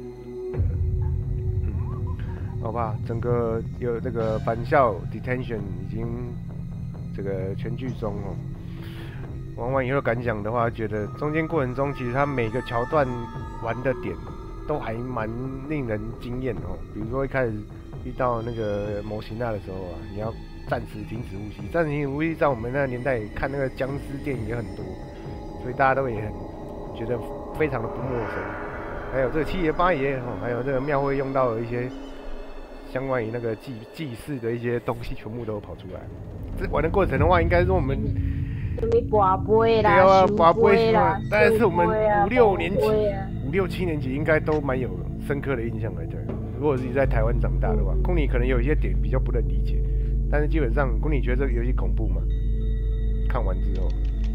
好吧，整个有这个返校 detention 已经这个全剧终哦。玩完以后感想的话，觉得中间过程中其实它每个桥段玩的点都还蛮令人惊艳哦。比如说一开始遇到那个模型那的时候啊，你要暂时停止呼吸，暂时停止呼吸在我们那个年代看那个僵尸电影也很多，所以大家都也很觉得非常的不陌生。还有这个七爷八爷哦，还有这个庙会用到的一些相关于那个祭祀的一些东西，全部都跑出来。这玩的过程的话，应该是我们拔杯啦， 对啊，拔杯啦，大概是我们5、6年级、5、6、7年级应该都蛮有深刻的印象来的。如果是在台湾长大的话，公你可能有一些点比较不能理解，但是基本上公你觉得这个游戏恐怖吗？看完之后，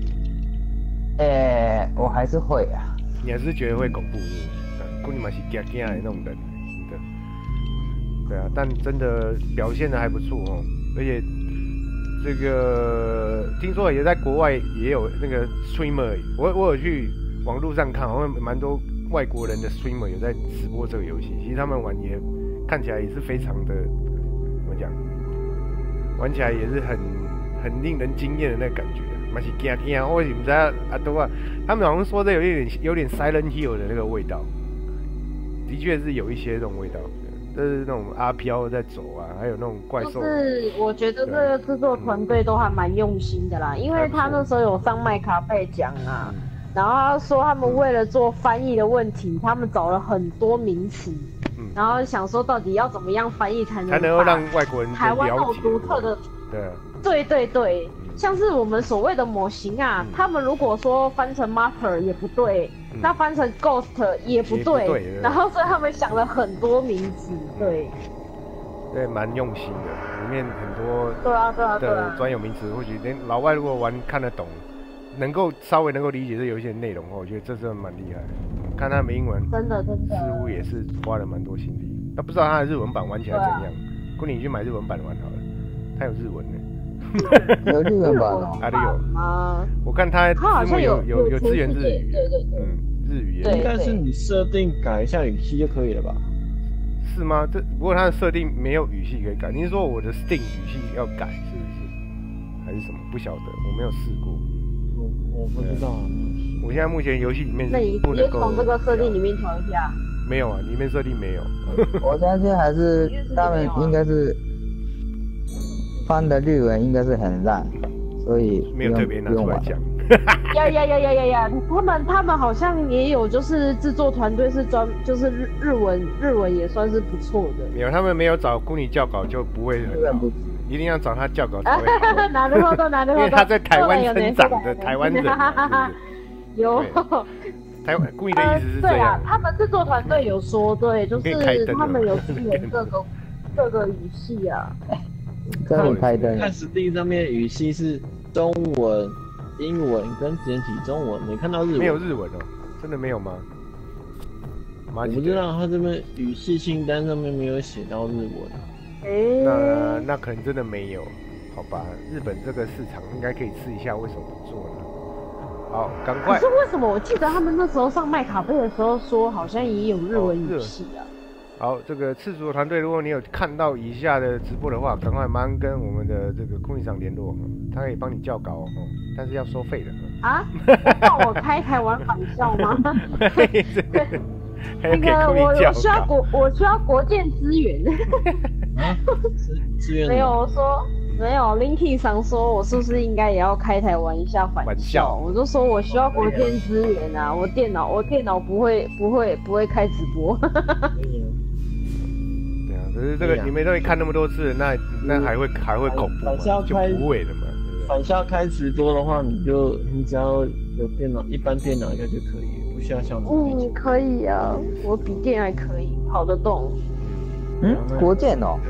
我还是会啊。 你还是觉得会恐怖是不是？公你嘛是惊惊的那种人，真的。对啊，但真的表现的还不错哦，而且这个听说也在国外也有那个 streamer， 我有去网络上看，好像蛮多外国人的 streamer 有在直播这个游戏，其实他们玩也看起来也是非常的怎么讲，玩起来也是很令人惊艳的那个感觉，蛮是惊惊，我也不知道都啊，他们好像说这有点 Silent Hill 的那个味道，的确是有一些这种味道。就是那种阿飘在走啊，还有那种怪兽。 就是我觉得这个制作团队都还蛮用心的啦，因为他那时候有上麦卡贝奖啊，然后他说他们为了做翻译的问题，他们找了很多名词， 然后想说到底要怎么样翻译才能够让外国人台湾那种独特的，对，像是我们所谓的模型啊，他们如果说翻成 Master 也不对，那翻成 Ghost 也不对，然后所以他们想了很多名字， 对，蛮用心的，里面很多的专有名词，或许连老外如果玩看得懂，稍微能够理解这游戏的内容哦，我觉得这真的蛮厉害的。看他们英文， 真的， 似乎也是花了蛮多心力。那不知道他的日文版玩起来怎样？姑你去买日文版玩好了，他有日文呢。 有日文版哦？ 哪里有？我看他好像有支援日语， 对， 日语应该是你设定改一下语气就可以了吧？ 是吗？不过它的设定没有语系可以改。你是说我的 Steam 语系要改是不是？还是什么？不晓得，我没有试过。 我不知道。 我现在目前游戏里面那你不能够从这个设定里面调一下。 没有啊，里面设定没有。 我相信还是他们应该是翻的日文应该是很烂，所以没有特别拿出来讲。 呀！他们好像也有，就是制作团队是就是日文也算是不错的。 没有，他们没有找姑你校稿就不会很好，一定要找他校稿才会好。 哪的活动， 因为他在台湾生长的台湾人， 有。 台湾故意的意思是这样。对啊， 他们制作团队有说，对，就是他们有支援各个语系啊。 看 Steam上面语系是中文、英文跟简体中文，没看到日文。 没有日文哦，真的没有吗？ 我不知道，他这边语系清单上面没有写到日文。 那可能真的没有，好吧？日本这个市场应该可以试一下，为什么不做呢？好，赶快。 可是为什么我记得他们那时候上麦卡贝的时候说，好像也有日文语系啊？ 好，这个赤足的团队，如果你有看到以下的直播的话，赶快马上跟我们的这个空域长联络，他可以帮你校稿哦，但是要收费的。 啊？让我开台湾返校吗？那个我需要国建资源。 资源没有说没有 ，Linky 上说我是不是应该也要开台玩一下返校？我就说我需要国建资源啊，我电脑不会开直播。 可是这个你们都会看那么多次，那还会恐怖吗？就不会了嘛。 返校开直播的话，你只要有电脑，一般电脑应该就可以，不需要像可以啊，我笔电还可以跑得动。 国建哦。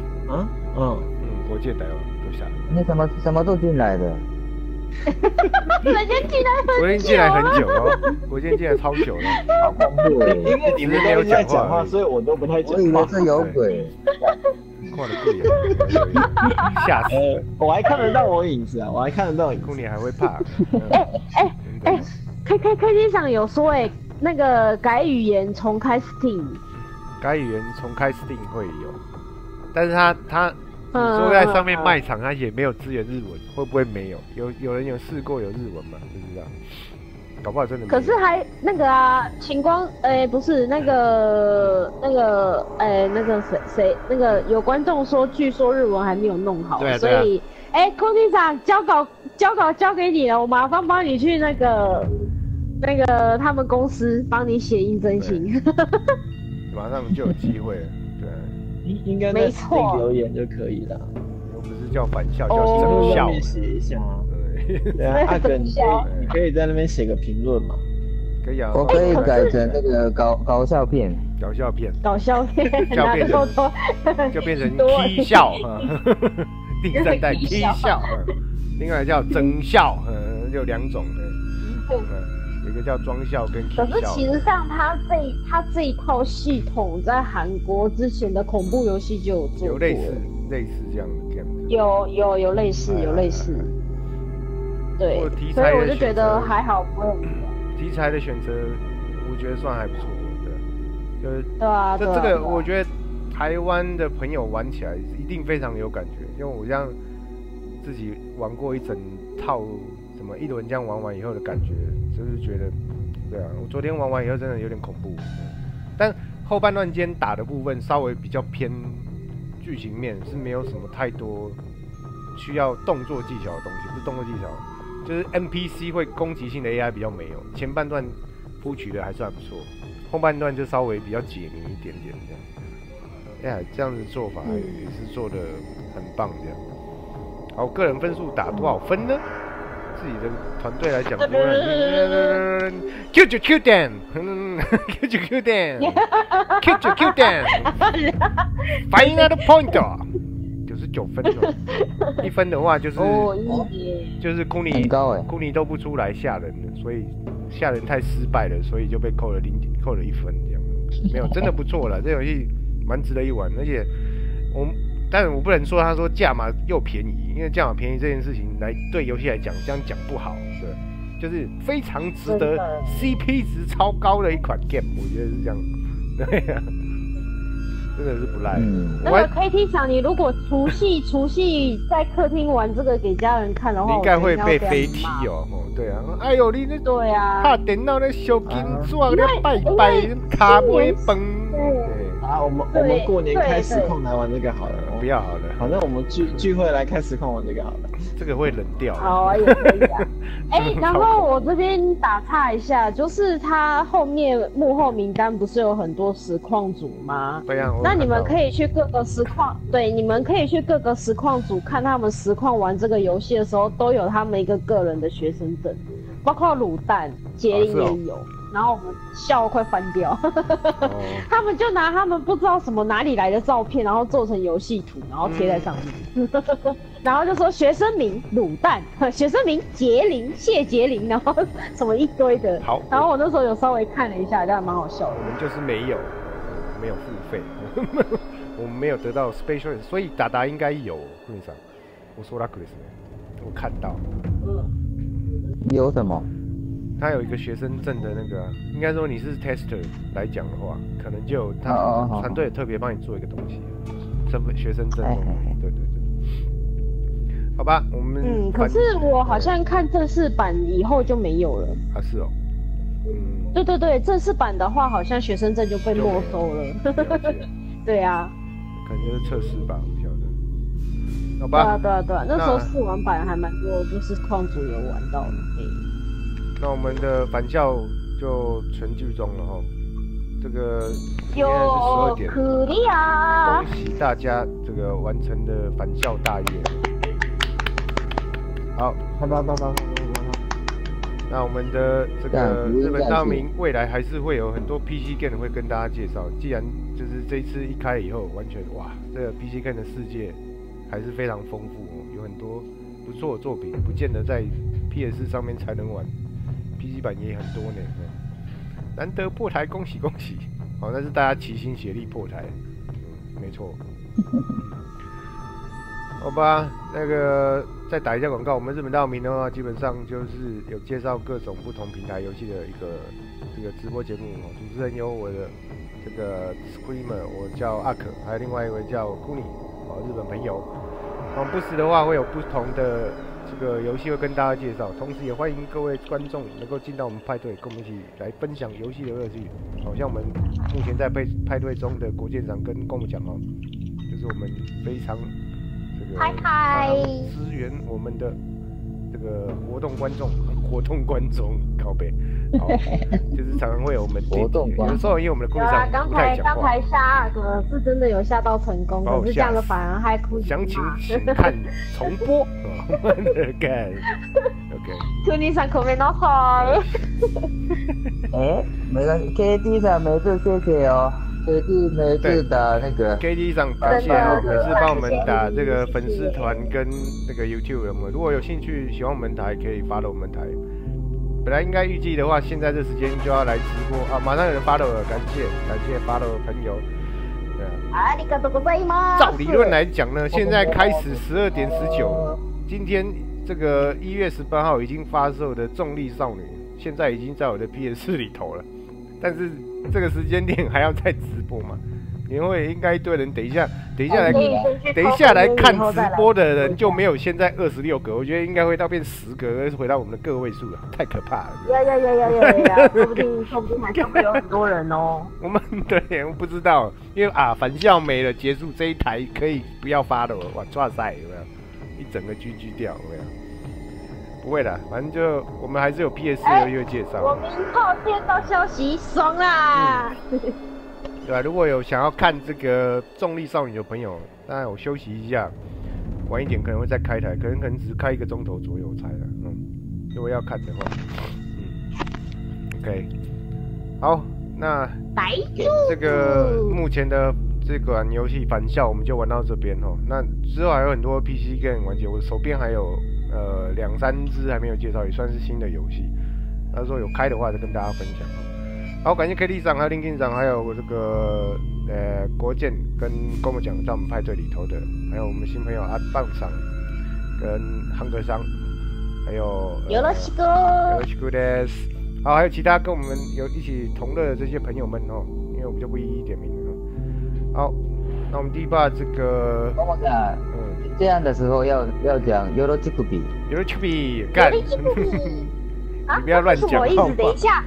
国建台湾都下来。 你什么都进来的？ 人家进来很久哦，国建进来超久了， 好恐怖！ 因为你们没有讲话，所以我都不太讲话。 我以为是有鬼。 看得不眼，吓死！ 我还看得到我影子啊，我还看得到影子。 你还会怕？ 科技上有说那个改语言重开 Steam。 改语言重开 Steam 会有，但是他。你说在上面卖场，它也没有支援日文，会不会没有？有人有试过有日文吗？不知道，搞不好真的没有。 可是还那个啊，晴光，不是那个谁，那个有观众说，据说日文还没有弄好，所以空地长交稿交给你了，我马上帮你去那个他们公司帮你写应征信， 马上就有机会了。 应该在留言就可以了， 又不是叫返校，叫增校。 写一下啊，对啊，阿哥，你可以在那边写个评论嘛。 可以啊。 我可以改成那个搞笑片。 搞笑片。 就变成 K 笑第三代 K 笑另外叫增校，有2种的。有一个叫装校跟 K 校。 可是其实上他这一套系统在韩国之前的恐怖游戏就有做过， 有类似这样的。 有类似，对，所以我就觉得还好，不会。 题材的选择，我觉得算还不错，对，就是对啊， 这个我觉得台湾的朋友玩起来一定非常有感觉，因为我这样自己玩过一整套。什么一轮这样玩完以后的感觉，就是觉得，对啊，我昨天玩完以后真的有点恐怖，但后半段间打的部分稍微比较偏剧情面，是没有什么太多需要动作技巧的东西，不是动作技巧，就是 NPC 会攻击性的 AI 比较没有，前半段铺曲的还算不错， 后半段就稍微比较解谜一点点这样。哎呀，这样子做法也是做的很棒这样。好，个人分数打多少分呢？自己的团队来讲，Q9 点，Q9 点，Q9 点 ，Final point 99分哦，1分的话就是库尼都不出来吓人了，所以吓人太失败了，所以就被扣了1分这样。没有，真的不错了，这游戏蛮值得一玩，而且但我不能说他说价码又便宜，因为价码便宜这件事情对游戏来讲，这样讲不好，对，就是非常值得 CP 值超高的一款 game， 我觉得是这样，对呀，真的是不赖。 那个 KT 场，你如果除夕在客厅玩这个给家人看的话， 你应该会被飞踢哦，对啊，哎呦你那对啊， 拍电脑那小金砖那拜卡尾崩。 啊，我们过年开实况来玩这个好了， 不要好了， 反正我们聚会来开实况玩这个好了， 这个会冷掉。 好啊，也可以啊。然后我这边打岔一下，就是他后面幕后名单不是有很多实况组吗？ 对啊。 那你们可以去各个实况，对，你们可以去各个实况组看他们实况玩这个游戏的时候，都有他们一个个人的学生证，包括卤蛋、杰林也有。然后我们笑快翻掉，他们就拿他们不知道哪里来的照片，然后做成游戏图，然后贴在上面，然后就说学生名卤蛋，学生名杰林谢杰林，然后什么一堆的。好，然后我那时候有稍微看了一下，这样蛮好笑的。 我们就是没有付费，我们没有得到 special， 所以达应该有。会上，我说他 Chris， 我看到， 有什么？ 他有一个学生证的那个，应该说你是 tester 来讲的话，可能就有他团队特别帮你做一个东西，学生证。对，好吧，我们可是我好像看正式版以后就没有了。 啊，是哦。 对，正式版的话，好像学生证就被没收了。对啊。 可能就是测试吧，不晓得。好吧。 对啊，那时候试玩版还蛮多，就是矿主有玩到的。 那我们的返校就全剧终了哈，这个现在是12点，恭喜大家这个完成的返校大业。好，那我们的这个日本大名未来还是会有很多 PC game 会跟大家介绍。既然就是这一次一开以后，完全哇，这个 PC game 的世界还是非常丰富哦，有很多不错的作品，不见得在 PS 上面才能玩。PC 版也很多呢，难得破台，恭喜！好，那是大家齐心协力破台，没错。好吧，那个再打一下广告。我们日本道明的话，基本上就是有介绍各种不同平台游戏的一个这个直播节目哦。主持人有我的这个 Screamer， 我叫阿可，还有另外一位叫 Kuni， 哦，日本朋友。不时的话会有不同的这个游戏会跟大家介绍，同时也欢迎各位观众能够进到我们派对，跟我们一起来分享游戏的乐趣。好像我们目前在派对中的国舰长跟我们讲哦，就是我们非常这个支援我们的这个活动观众靠北，好，就是常常会有我们活动，有时候因为我们的故事上不太讲话。 刚才下是真的有下到成功，可是这样的反而还哭。 详情请看重播。OK。 Kuniさんごめんなさい。 没关系 ，KD 上没事，谢谢哦。KD 没事打那个 KD 上感谢哦，每次帮我们打这个粉丝团跟那个 YouTube 人们，如果有兴趣喜欢我们台，可以 follow 我们台。本来应该预计的话，现在这时间就要来直播啊，马上有人 follow 了，感谢 follow 的朋友。 ありがとうございます。 照理论来讲呢，现在开始12点19，今天这个1月18号已经发售的《重力少女》，现在已经在我的 PS4 里头了。但是这个时间点还要再直播嘛？年会应该一堆人，等一下来看直播的人就没有现在26个，我觉得应该会到变10个，回到我们的个位数了，太可怕了。 呀，说不定还是会有很多人哦。 我不知道，因为返校没了，结束这一台可以不要发了，哇，抓塞有没有？一整个 GG 掉有没有？不不会的，反正就我们还是有 PS4 的介绍。 我明后见到消息，爽啦！ 对吧？如果有想要看这个《重力少女》的朋友，当然我休息一下，晚一点可能会再开台，可能只是开1个钟头左右才了。如果要看的话，OK， 好，那这个目前的这款游戏《返校》我们就玩到这边哦。那之后还有很多 PC game 玩家，我手边还有2、3支还没有介绍，也算是新的游戏。他说有开的话，就跟大家分享。好，感谢 KD 长、还有林金长，还有这个国建跟跟我们讲在我们派对里头的，还有我们新朋友阿棒长跟汉格桑，还有よろしくです。好，还有其他跟我们有一起同乐的这些朋友们哦，因为我们就不一一点名了。好，那我们第一把这个， 这样的时候要讲よろしくび， よろしくび，干。你不要乱讲， 什么意思？等一下。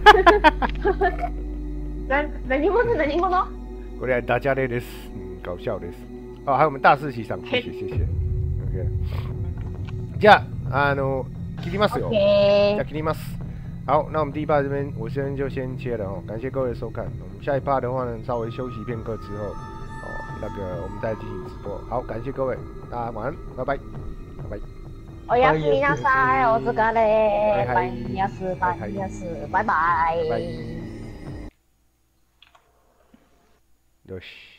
何者？ これダジャレです。搞笑です。好，还有我们大四喜赏，谢谢。OK。じゃあ切りますよ。じゃあ切ります。好，那我们第一趴这边我先切了哦，感谢各位的收看。我们下一趴的话呢，稍微休息片刻之后，我们再进行直播。好，感谢各位，大家晚安，拜拜。 おやすみなさい、お疲れ。バイヤス、バイバイ。 よし。